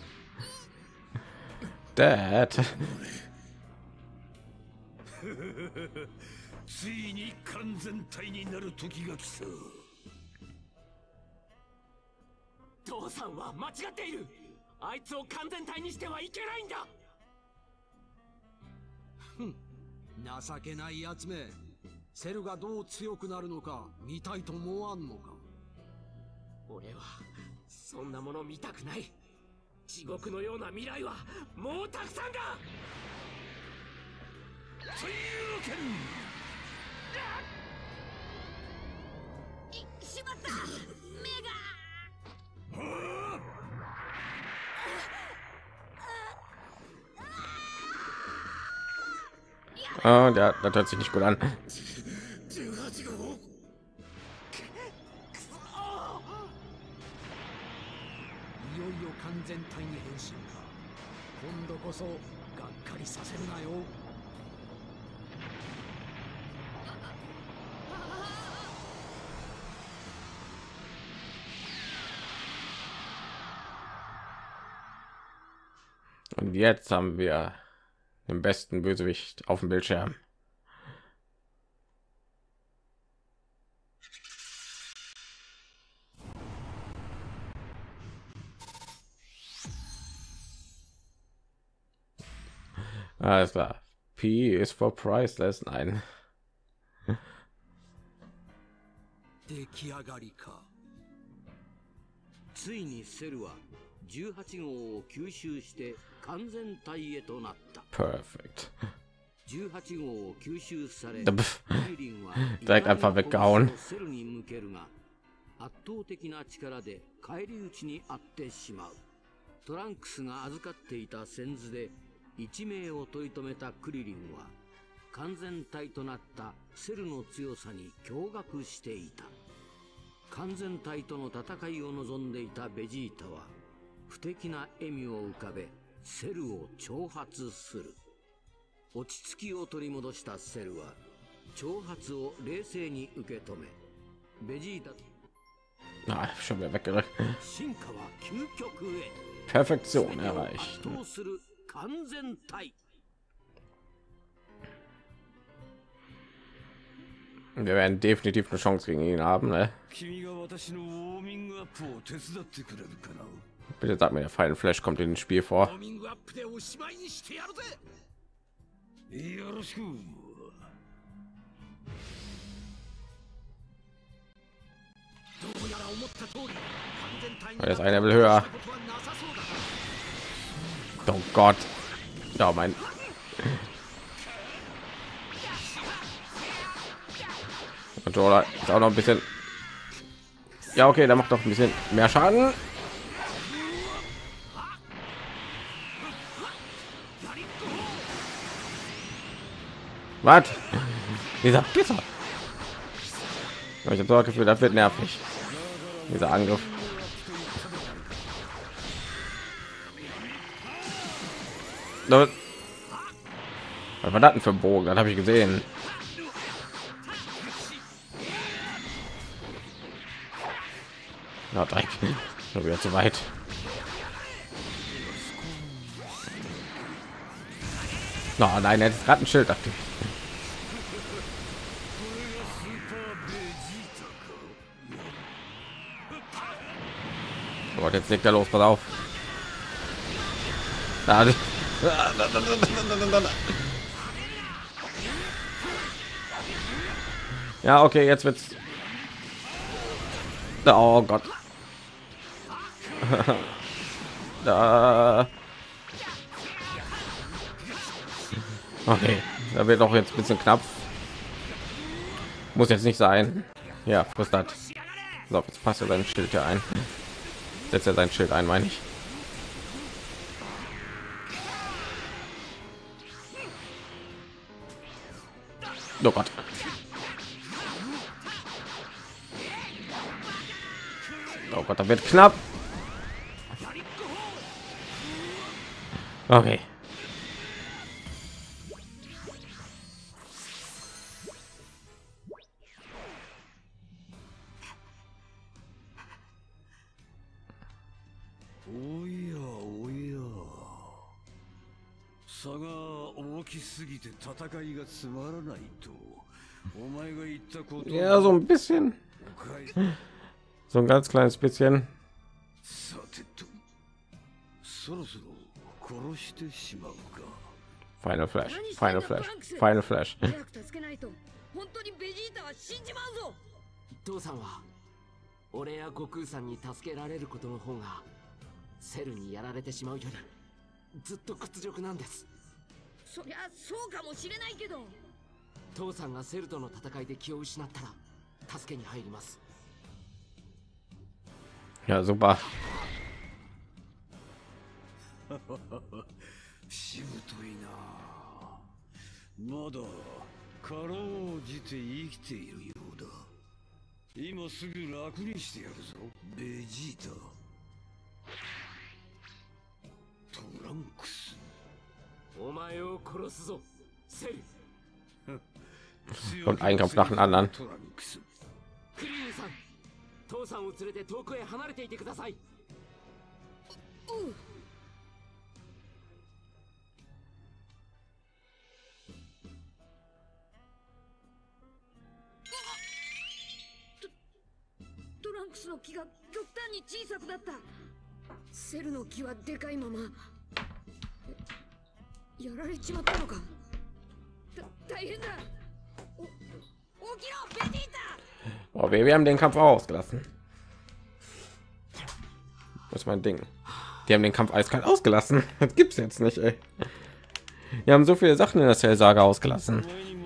Dad. ついに完全体になる時が来た。 父さんは間違っている。あいつを完全体にしてはいけないんだ。 ふん、情けないやつめ。セルがどう強くなるのか見たいと思わんのか。 俺はそんなもの見たくない。地獄のような未来はもうたくさんだ。 というわけに。 しまった。目が。 Ah, der, das hört sich nicht gut an. 完全体に変身か。今度こそがっかりさせるなよ。 Und jetzt haben wir den besten Bösewicht auf dem Bildschirm. Alles klar. P ist for priceless. Nein. 出来上がりか。 ついにセルはじゅうはち号を吸収して完全体へとなった。 Perfekt. じゅうはち号を吸収され、 direkt einfach weggehauen. セルに向けるが、圧倒的な力で返り討ちにあってしまう。トランクスが預かっていた先頭で一命を取り留めたクリリンは、完全体となったセルの強さに驚愕していた。完全体との戦いを望んでいたベジータは、不敵な笑みを浮かべ、セルを挑発する。落ち着きを取り戻したセルは、挑発を冷静に受け止め、ベジータ Ah, schon wieder weggerückt. 進化は究極へ。 Perfektion erreicht. 圧倒する完全体。 Wir werden definitiv eine Chance gegen ihn haben, ne? Bitte sag mir, der Final Flash kommt in das Spiel vor. Das eine Level höher. Oh Gott. Ja, mein Controller ist auch noch ein bisschen. Ja, okay, da macht doch ein bisschen mehr Schaden. Was? Dieser Gitter. Ich habe das Gefühl, das wird nervig. Dieser Angriff. Was war das denn für ein Bogen? Das habe ich gesehen. Ja, direkt. Schon wieder zu weit. No, nein, er hat gerade ein Schild aktiv. Oh, jetzt legt er los, pass auf. Ja, okay, jetzt wird's. Oh Gott. Da. Okay, da wird auch jetzt ein bisschen knapp. Muss jetzt nicht sein. Ja, was das? So, jetzt passt er sein Schild ja ein. Setzt er sein Schild ein, meine ich. Oh Gott. Oh Gott, da wird knapp. Okay. おやおや、差が大きすぎて戦いがつまらないとお前が言ったこと。 Ja, so ein bisschen. So ein ganz kleines bisschen. さてと、そろそろ殺してしまうか。 Final Flash, Final Flash, Final Flash. 父さんは俺や悟空さんに助けられることの方がセルにやられてしまうよりずっと屈辱なんです。 そりゃそうかもしれないけど、 父さんがセルとの戦いで気を失ったら助けに入ります。 Ja, super. しぶといな。まだかろうじて生きているようだ。今すぐ楽にしてやるぞ、ベジータ。トランクス。 お前を殺すぞ、セル。 Und ein Kampf nach dem anderen. クリーンさん、父さんを連れて遠くへ離れていてください。 うん。 トランクスの木が極端に小さくなった。セルの木はでかいままやられちまったのか。大変だ。お、起きろ、ベジータ。 Oh, wir, wir haben den Kampf auch ausgelassen. Das ist mein Ding. Die haben den Kampf eiskalt ausgelassen. Das gibt's jetzt nicht, ey. Wir haben so viele Sachen in der Cell-Saga ausgelassen.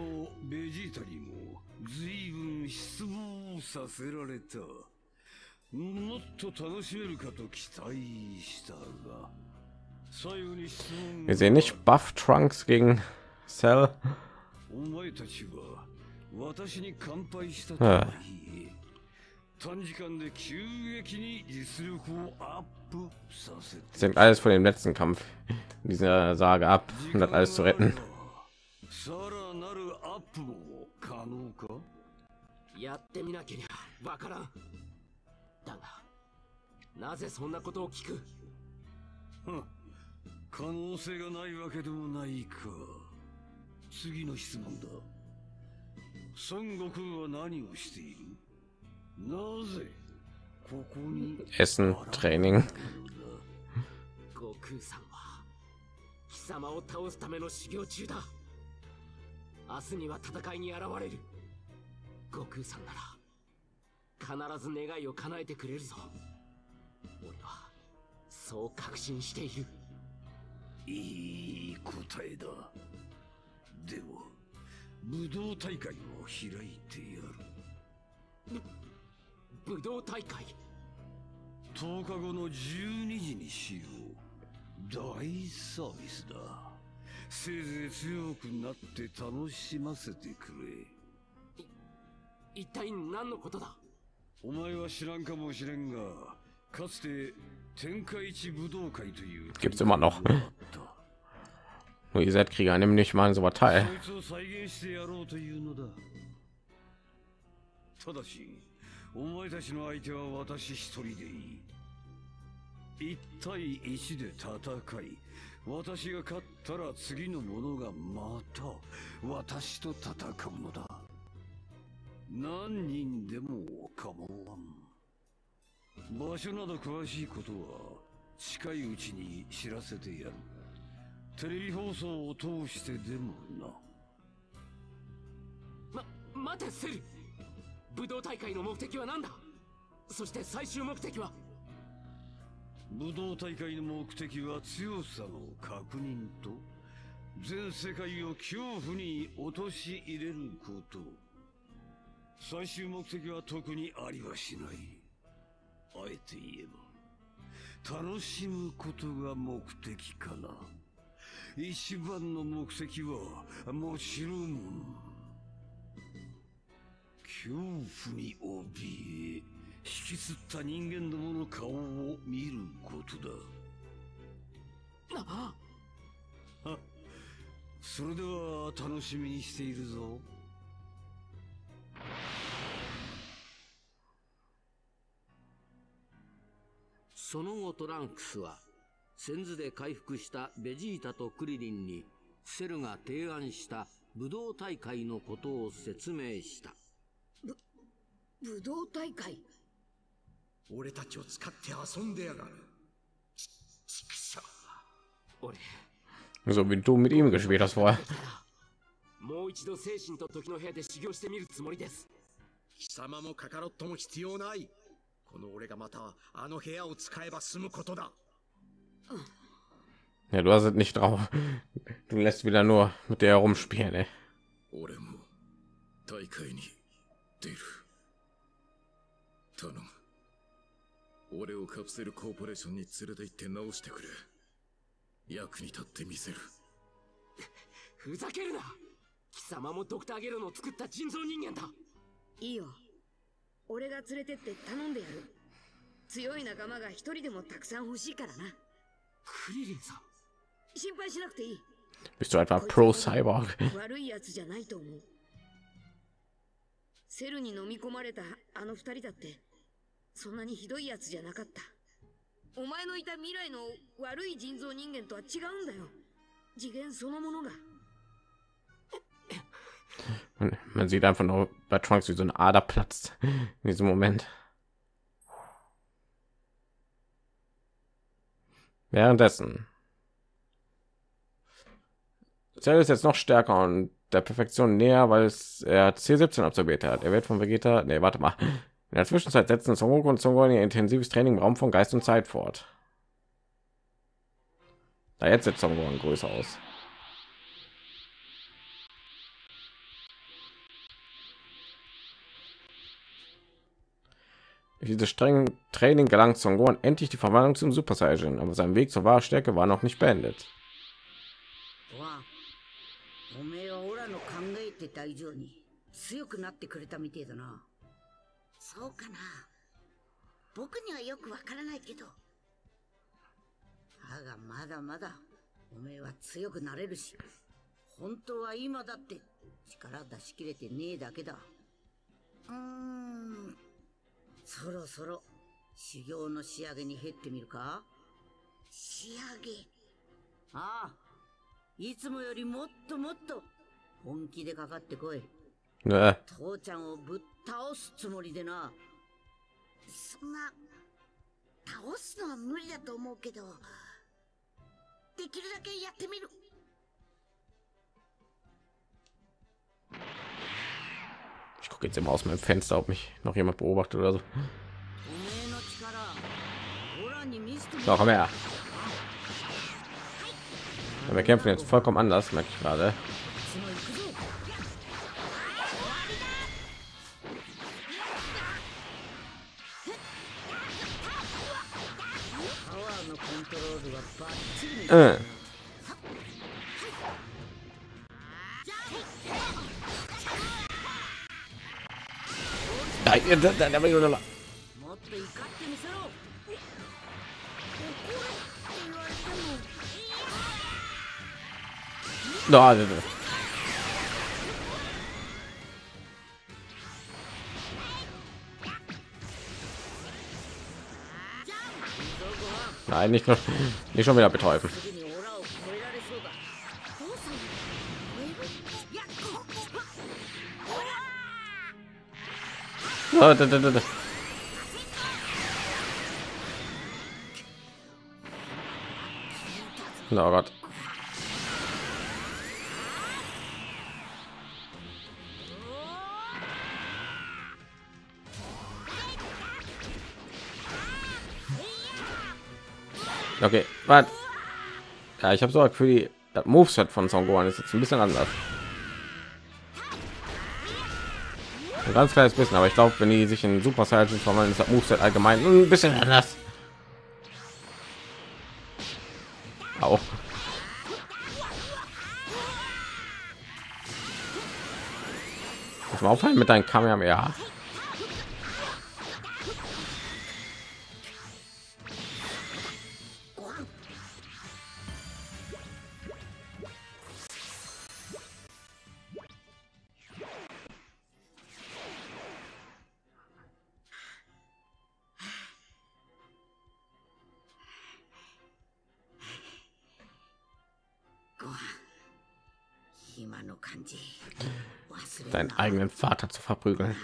もっと楽しめるかと期待したが、最後に質問。 Wir sehen nicht Buff Trunks gegen Cell. お前たちは私に乾杯したとはいえ、短時間で急激に実力をアップさせて。 Das hängt alles von dem letzten Kampf in dieser Sage ab, um das alles zu retten. さらなるアップも可能か？ やってみなけりゃわからん。 だがなぜそんなことを聞く？ 可能性がないわけでもないか。次の質問だ。孫悟空は何をしている？なぜここに Essen, Training. 悟空さんは貴様を倒すための修行中だ。明日には戦いに現れる。悟空さんなら 必ず願いを叶えてくれるぞ。俺はそう確信している。 いい答えだ。では武道大会を開いてやる。 武道大会？ とおかごのじゅうにじにしよう。大サービスだ。せいぜい強くなって楽しませてくれ。 一体何のことだ？ お前は知らんかもしれんが、かつて天下一武道会という Gibt's immer noch. Nur ihr seid Krieger, nimm nicht mal so was teil. そいつを再現してやろうというのだ。ただし、お前たちの相手は私一人でいい。一対一で戦い、私が勝ったら次の者がまた私と戦うのだ。 何人でも構わん。場所など詳しいことは近いうちに知らせてやる。 テレビ放送を通してでもな。 ま、待てセル。武道大会の目的は何だ。そして最終目的は。 武道大会の目的は強さの確認と全世界を恐怖に陥れること。最終目的は特にありはしない。あえて言えば楽しむことが目的かな。一番の目的はもちろん恐怖に怯え引きつった人間どもの顔を見ることだ。ああ、それでは楽しみにしているぞ。 その後トランクスは先頭で回復したベジータとクリリンにセルが提案した武道大会のことを説明した。 ぶ武道大会。 俺たちを使って遊んでやがる。ち、ちくしょう。 俺 So wie du mit ihm gespielt hast vorher. もう一度精神と時の部屋で修行してみるつもりです。 貴様もカカロットも必要ない。この俺がまたあの部屋を使えば済むことだ。 Ja, du hast es nicht drauf. Du lässt wieder nur mit der herumspielen, ey. 俺も大会に出る。頼む。俺をカプセルコーポレーションに連れて行って直してくれ。役に立ってみせる。 ふざけるな。貴様もドクターゲロの作った人造人間だ。 いいよ。俺が連れてって頼んでやる。強い仲間が一人でもたくさん欲しいからな。 クリリンさん。 心配しなくていい。 Bist du etwa Pro-Cyborg? 悪いやつじゃないと思う。セルに飲み込まれたあの二人だってそんなにひどいやつじゃなかった。お前のいた未来の悪い人造人間とは違うんだよ。次元そのものが。 Man sieht einfach nur bei Trunks, wie so eine Ader platzt in diesem Moment. Währenddessen Cell ist jetzt noch stärker und der Perfektion näher, weil es er C siebzehn absolviert hat. Er wird von Vegeta, nee, warte mal. In der Zwischenzeit setzen Son Goku und Son Gohan ihr intensives Training im Raum von Geist und Zeit fort. Da jetzt sieht Son Gohan größer aus. Durch dieses strenge Training gelangt Son Gohan endlich die Verwandlung zum Super Saiyan, aber sein Weg zur wahren Stärke war noch nicht beendet. おめえはオラの考えてた以上に強くなってくれたみてえだな。そうかな。僕にはよくわからないけど。だがまだまだおめえは強くなれるし、本当は今だって力出し切れてねえだけだ。うーん。そろそろ修行の仕上げに減ってみるか。仕上げ。ああ。いつもよりもっともっと本気でかかってこい。 ね、 父ちゃんをぶっ倒すつもりでな。 そんな倒すのは無理だと思うけど、できるだけやってみる。 Ich gucke jetzt immer aus meinem Fenster, ob mich noch jemand beobachtet oder so. Noch mehr. Ja, wir kämpfen jetzt vollkommen anders, merke ich gerade. Äh. Da, da, da, da, da. Da, da, da. Nein, nicht, nicht schon wieder betäuben. Da, da, da, da. Oh Gott. Okay, warte. Ja, ich habe so für die das Moveset von Son Gohan ist jetzt ein bisschen anders. Ein ganz kleines bisschen, aber ich glaube, wenn die sich in Super Saiyan verwandeln, ist das Moveset allgemein ein bisschen anders. Auch. Muss mal aufhören mit deinem Kamehameha. Deinen eigenen Vater zu verprügeln.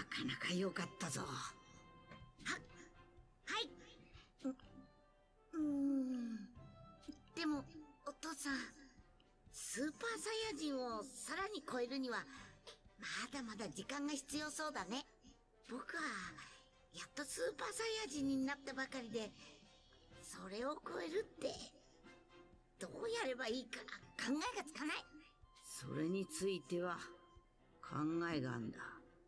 でもお父さん、スーパーサイヤ人をさらに超えるにはまだまだ時間が必要そうだね。僕はやっとスーパーサイヤ人になったばかりで、それを超えるってどうやればいいか考えがつかない。それについては考えがあんだ。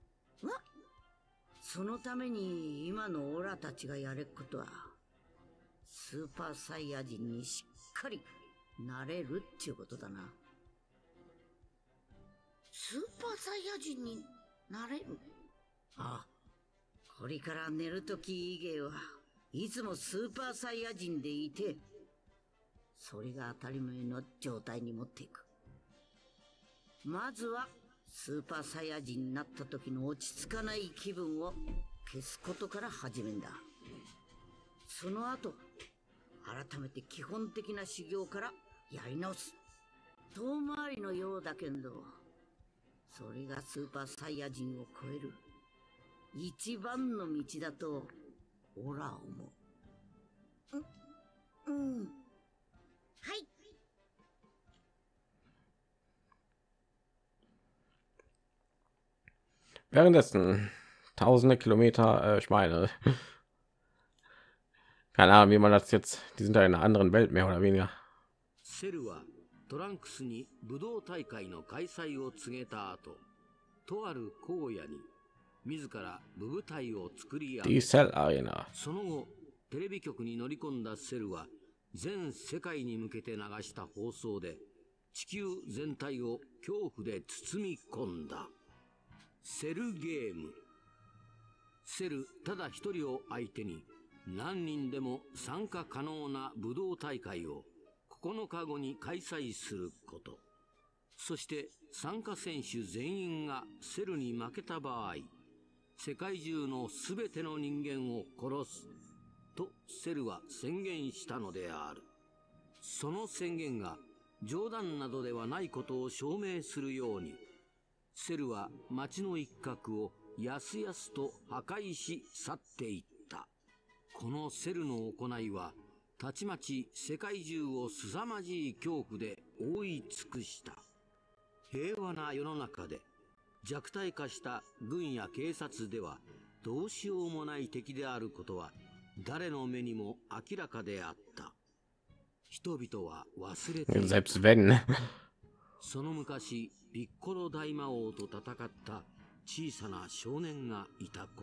そのために今のオラたちがやれっことは、スーパーサイヤ人にしっかりなれるっちゅうことだな。スーパーサイヤ人になれる？ああ、これから寝るとき以外はいつもスーパーサイヤ人でいて、それが当たり前の状態に持っていく。まずはスーパーサイヤ人になった時の落ち着かない気分を消すことから始めんだ。その後、改めて基本的な修行からやり直す。遠回りのようだけど、それがスーパーサイヤ人を超える一番の道だとオラは思う。う、うん。はい。 Währenddessen tausende Kilometer, äh, ich meine, keine Ahnung, wie man das jetzt, die sind da in einer anderen Welt mehr oder weniger. セルはトランクスに武道大会の開催を告げた後、とある荒野に自ら武舞台を作り上げ、その後テレビ局に乗り込んだセルは全世界に向けて流した放送で地球全体を恐怖で包み込んだ。セルゲーム。セルただ一人を相手に何人でも参加可能な武道大会をここのかごに開催すること。そして参加選手全員がセルに負けた場合、世界中のすべての人間を殺すとセルは宣言したのである。その宣言が冗談などではないことを証明するように、セルは町の一角をやすやすと破壊し去っていった。このセルの行いはたちまち世界中を凄まじい恐怖で覆い尽くした。平和な世の中で弱体化した軍や警察ではどうしようもない敵であることは誰の目にも明らかであった。人々は忘れていた。その昔ピッコロ大魔王と戦った小さな少年がいたこと。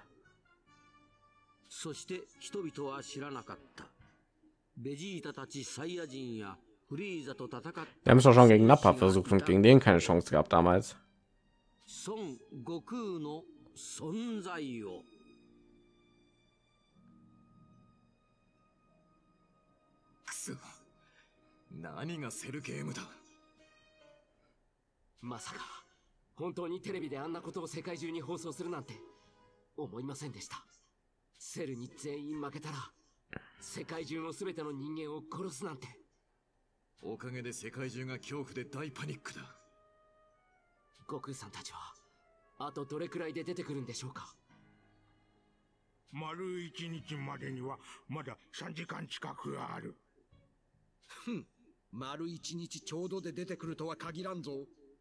そして人々は知らなかった。ベジータたちサイヤ人やフリーザと戦った。 Wir haben es doch schon gegen Nappa versucht und gegen den keine Chance gehabt damals. 孫悟空の存在を。 くそ、何がセルゲームだ。 まさか本当にテレビであんなことを世界中に放送するなんて思いませんでした。セルに全員負けたら世界中のすべての人間を殺すなんて。 おかげで世界中が恐怖で大パニックだ。 悟空さんたちはあとどれくらいで出てくるんでしょうか。 丸一日までにはまださんじかん近くある。 ふん、丸一日ちょうどで出てくるとは限らんぞ。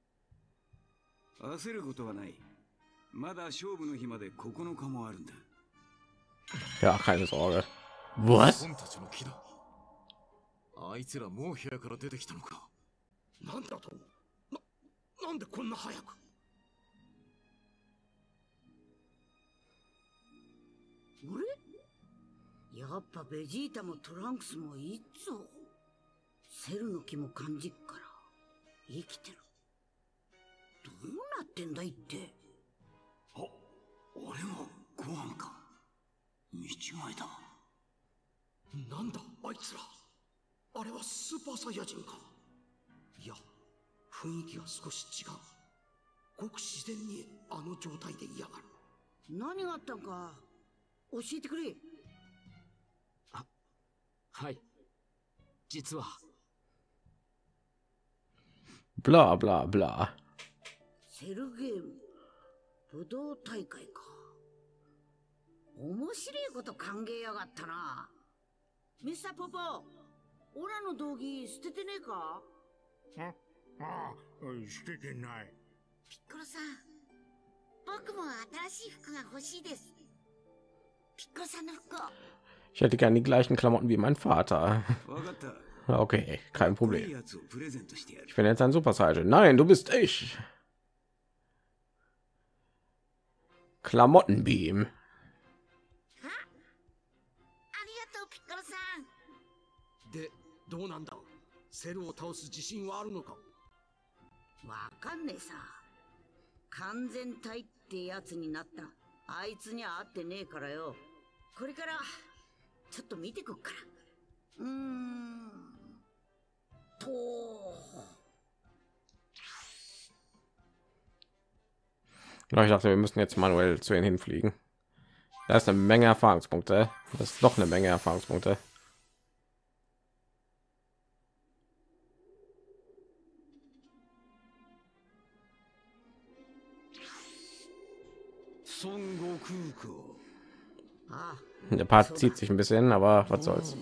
焦ることはない。まだ勝負の日までここのかもあるんだ。 Ja, keine Sorge. Was? あいつらもう部屋から出てきたのか。 なんだと？な、なんでこんな早く？ 俺？やっぱベジータもトランクスもいつぞ。セルの気も感じっから生きてる。どうなってんだいって。 あ、俺もご飯か。見違えた。 なんだあいつら。あれはスーパーサイヤ人か。いや、雰囲気が少し違う。ごく自然にあの状態で嫌がる。 何があったんか教えてくれ。 あ、はい。実は。 bla bla bla。 セルゲーム、武道大会か。面白いこと考えやがったな。ミスターポポ、オラの道着捨ててねえか？ ああ、捨ててない。 ピッコロさん、僕も新しい服が欲しいです。ピッコロさんの服を。 Ich hätte gerne die gleichen Klamotten wie mein Vater. Okay, kein Problem. Ich bin jetzt ein Super Saiyan. Nein, du bist ich. Klamottenbeam. で、どうなんだ。セルを倒す自信はあるのか。 わかんねえさ。完全体ってやつになったあいつには会ってねえからよ。これからちょっと見てくっから。うーんと。 Ich dachte, wir müssen jetzt manuell zu ihnen hinfliegen. Da ist eine Menge Erfahrungspunkte. Das ist doch eine Menge Erfahrungspunkte. Der Part zieht sich ein bisschen, aber was soll's.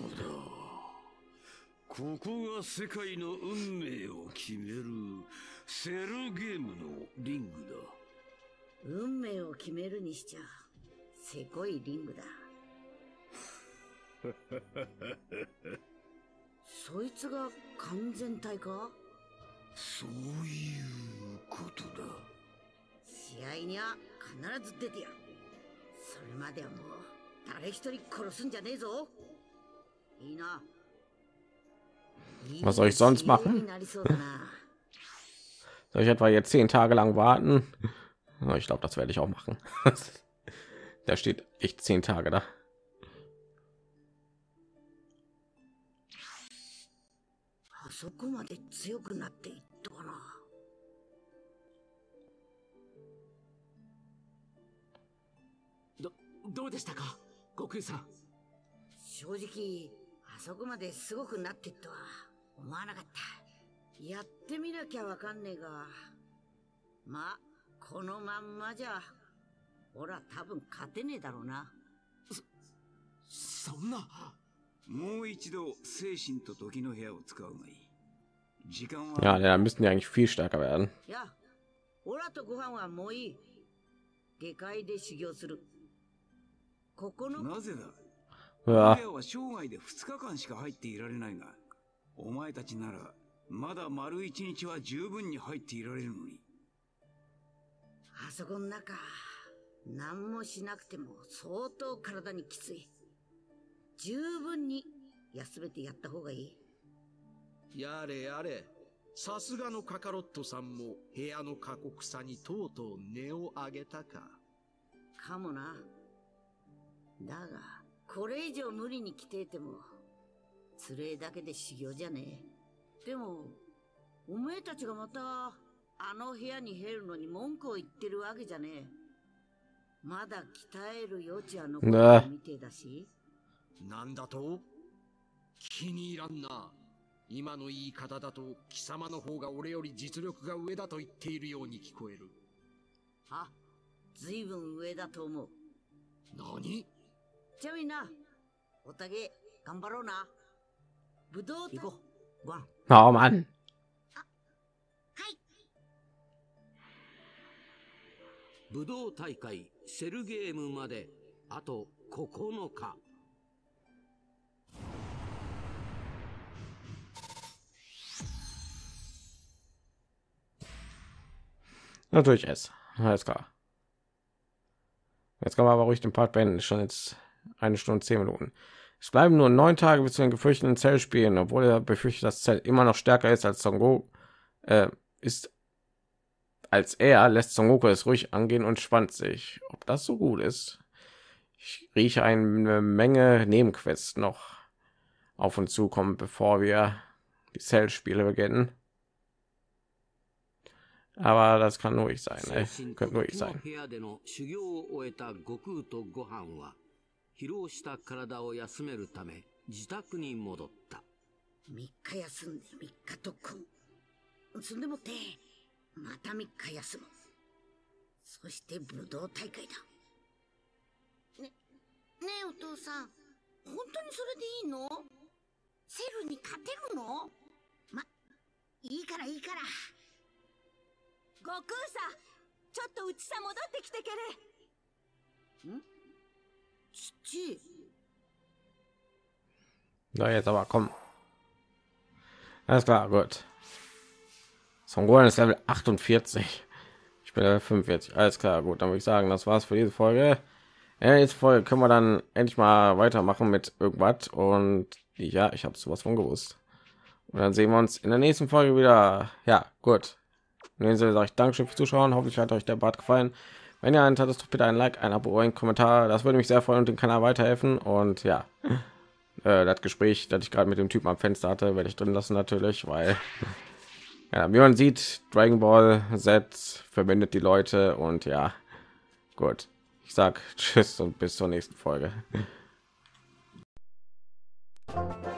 ここが世界の運命を決めるセルゲームのリングだ。 運命を決めるにしちゃせこいリングだ。そいつが完全体か？ そういうことだ。 試合には必ず出てやる。それまではもう誰一人殺すんじゃねえぞ。いいな。 Was soll ich sonst machen? Soll ich etwa jetzt zehn Tage lang warten? Ich glaube, das werde ich auch machen. Da steht echt zehn Tage da. Do, どうでしたか、悟空さん。 正直あそこまですごくなってとは思わなかった。やってみなきゃわかんねえが、まあこのまんまじゃほら多分勝てねえだろうな。 そ、そんな。 もう一度精神と時の部屋を使うがいい。時間は。 Ja, da müssten die eigentlich viel stärker werden. いや、オラとご飯はもういい。下界で修行する。ここの。 なぜだ。 部屋は生涯でふつかかんしか入っていられないが、お前たちならまだ丸一日は十分に入っていられるのに。 あそこの中、何もしなくても相当体にきつい。十分に休めてやった方がいい。 やれやれ、さすがのカカロットさんも部屋の過酷さにとうとう音を上げたか。 かもな。だがこれ以上無理に来ていてもつれえだけで修行じゃねえ。でもおめえたちがまたあの部屋に入るのに文句を言ってるわけじゃねえ。まだ鍛える余地は残ってるみてえだし。 なんだと？気に入らんな。今の言い方だと貴様の方が俺より実力が上だと言っているように聞こえる。 あ、ずいぶん上だと思う。 何？ じゃあみんな、おたげ頑張ろうな。ぶどう行こう。ワン。 Oh Mann. 武道大会セルゲームまであとここのか。 Natürlich S. Alles klar. Jetzt kann man aber ruhig den Part beenden. Schon jetzt eine Stunde zehn Minuten. Es bleiben nur neun Tage bis zu den gefürchteten Zell spielen, obwohl er befürchtet, dass Zell immer noch stärker ist als Son Goku. Äh, ist als er lässt Son Goku es ruhig angehen und spannt sich. Ob das so gut ist? Ich rieche eine Menge Nebenquests noch auf uns zukommen, bevor wir die Cell-Spiele beginnen. Aber das kann nur ich sein, ey. Könnte nur ich sein. 疲労した体を休めるため自宅に戻った。 みっか休んでみっか特訓。そんでもってまたみっか休む。そして武道大会だ。ね、ねえお父さん、本当にそれでいいの？セルに勝てるの？ま、いいからいいから。 悟空さん、ちょっとうちさ戻ってきてけれ。ん？ Da jetzt aber komm. Alles klar, gut. Son Goku ist Level achtundvierzig. Ich bin Level fünfundvierzig. Alles klar, gut. Dann würde ich sagen, das war's für diese Folge. In der nächsten Folge können wir dann endlich mal weitermachen mit irgendwas. Und ja, ich habe sowas von gewusst. Und dann sehen wir uns in der nächsten Folge wieder. Ja, gut. In dem Sinne sage ich Dankeschön fürs Zuschauen. Hoffentlich hat euch der Bart gefallen. Wenn ihr einen hattet, doch bitte ein Like, ein Abo, ein Kommentar. Das würde mich sehr freuen und den Kanal weiterhelfen. Und ja, äh, das Gespräch, das ich gerade mit dem Typen am Fenster hatte, werde ich drin lassen natürlich, weil ja, wie man sieht, Dragon Ball Z verbindet die Leute. Und ja, gut. Ich sag Tschüss und bis zur nächsten Folge.